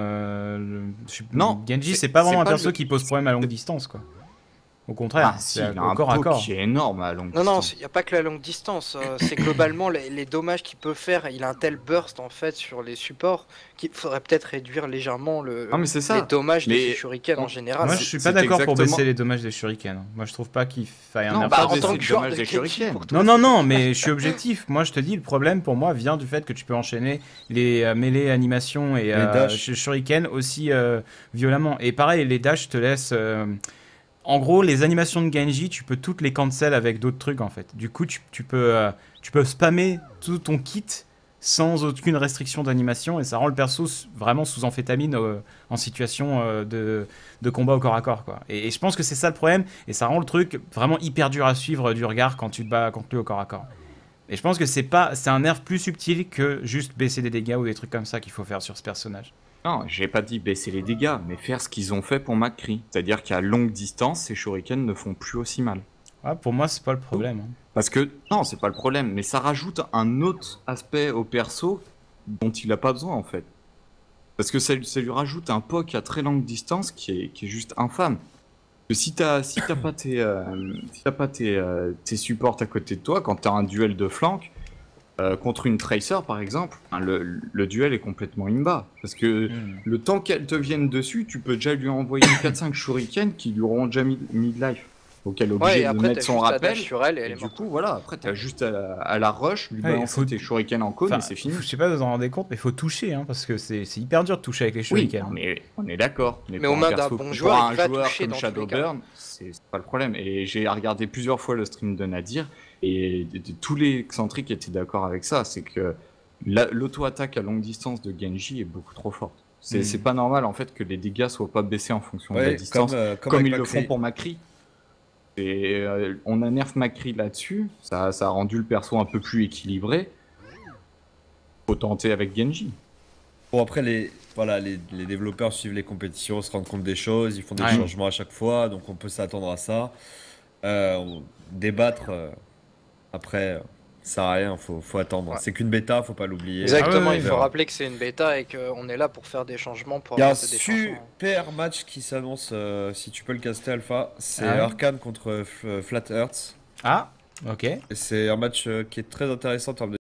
Non, Genji, c'est- c'est pas vraiment c'est un pas perso le- qui pose problème à longue distance, quoi. Au contraire, Ah, si, c'est il a au un corps à poke corps. qui est énorme à longue Non, non, distance. il n'y a pas que la longue distance. C'est globalement les dommages qu'il peut faire. Il a un tel burst en fait sur les supports qu'il faudrait peut-être réduire légèrement Ah, mais c'est ça. les dommages Mais des shurikens en général. Moi, c'est- je suis pas c'est d'accord pour exactement- baisser les dommages des shurikens. Moi, je trouve pas qu'il faille un Non, nerf. bah, pas en baisser tant le que joueur dommage de des Genji, shurikens. pour toi, Non, non, non, mais je suis objectif. Moi, je te dis, le problème pour moi vient du fait que tu peux enchaîner les mêlées, animations et dash. shuriken aussi violemment. Et pareil, les dash te laissent. En gros, les animations de Genji, tu peux toutes les cancel avec d'autres trucs en fait. Du coup, tu peux spammer tout ton kit sans aucune restriction d'animation et ça rend le perso vraiment sous amphétamine en situation de combat au corps à corps, quoi. Et je pense que c'est ça le problème et ça rend le truc vraiment hyper dur à suivre du regard quand tu te bats contre lui au corps à corps. Et je pense que c'est un nerf plus subtil que juste baisser des dégâts ou des trucs comme ça qu'il faut faire sur ce personnage. Non, j'ai pas dit baisser les dégâts, mais faire ce qu'ils ont fait pour McCree. C'est-à-dire qu'à longue distance, ces shurikens ne font plus aussi mal. Ouais, pour moi, c'est pas le problème. Hein. Parce que, non, c'est pas le problème, mais ça rajoute un autre aspect au perso dont il a pas besoin en fait. Parce que ça lui rajoute un poke à très longue distance qui est juste infâme. Que si t'as pas tes supports à côté de toi, quand t'as un duel de flank, contre une Tracer par exemple, hein, le duel est complètement imba. Parce que le temps qu'elle te vienne dessus, tu peux déjà lui envoyer 4-5 shurikens qui lui auront déjà mis de life. Donc elle est Ouais, obligée et de après, mettre t'as son juste la rappel. dash sur elle et elle Et est du morte. coup, voilà, après t'as juste à la rush, lui Ouais, balancer faut- tes shurikens en cône Enfin, et c'est fini. Je sais pas si vous en rendez compte, mais il faut toucher, hein, parce que c'est hyper dur de toucher avec les Oui, shurikens. mais on est d'accord. Mais pour aux un mains d'un perso- bon pour joueur, un il va joueur toucher comme dans tous les cas. Shadowburn, c'est pas le problème. Et j'ai regardé plusieurs fois le stream de Nadir, et tous les excentriques étaient d'accord avec ça. C'est que l'auto-attaque à longue distance de Genji est beaucoup trop forte. C'est pas normal en fait que les dégâts soient pas baissés en fonction de la Ouais, distance, comme avec ils le McCree. font pour McCree. Et on a nerf McCree là-dessus, ça a rendu le perso un peu plus équilibré. Faut tenter avec Genji. Bon, après, les développeurs suivent les compétitions, se rendent compte des choses, ils font des Ouais. changements à chaque fois, donc on peut s'attendre à ça. Débattre, après, ça sert à rien, faut attendre. Ouais. C'est qu'une bêta, faut pas l'oublier. Exactement, ouais, il on faut verra. rappeler que c'est une bêta et qu'on est là pour faire des changements, pour Il y a un apporter des changements. super match qui s'annonce, si tu peux le caster Alpha, c'est Ah ouais. Arcane contre Flat Earth. Ah, ok. Et c'est un match qui est très intéressant en termes de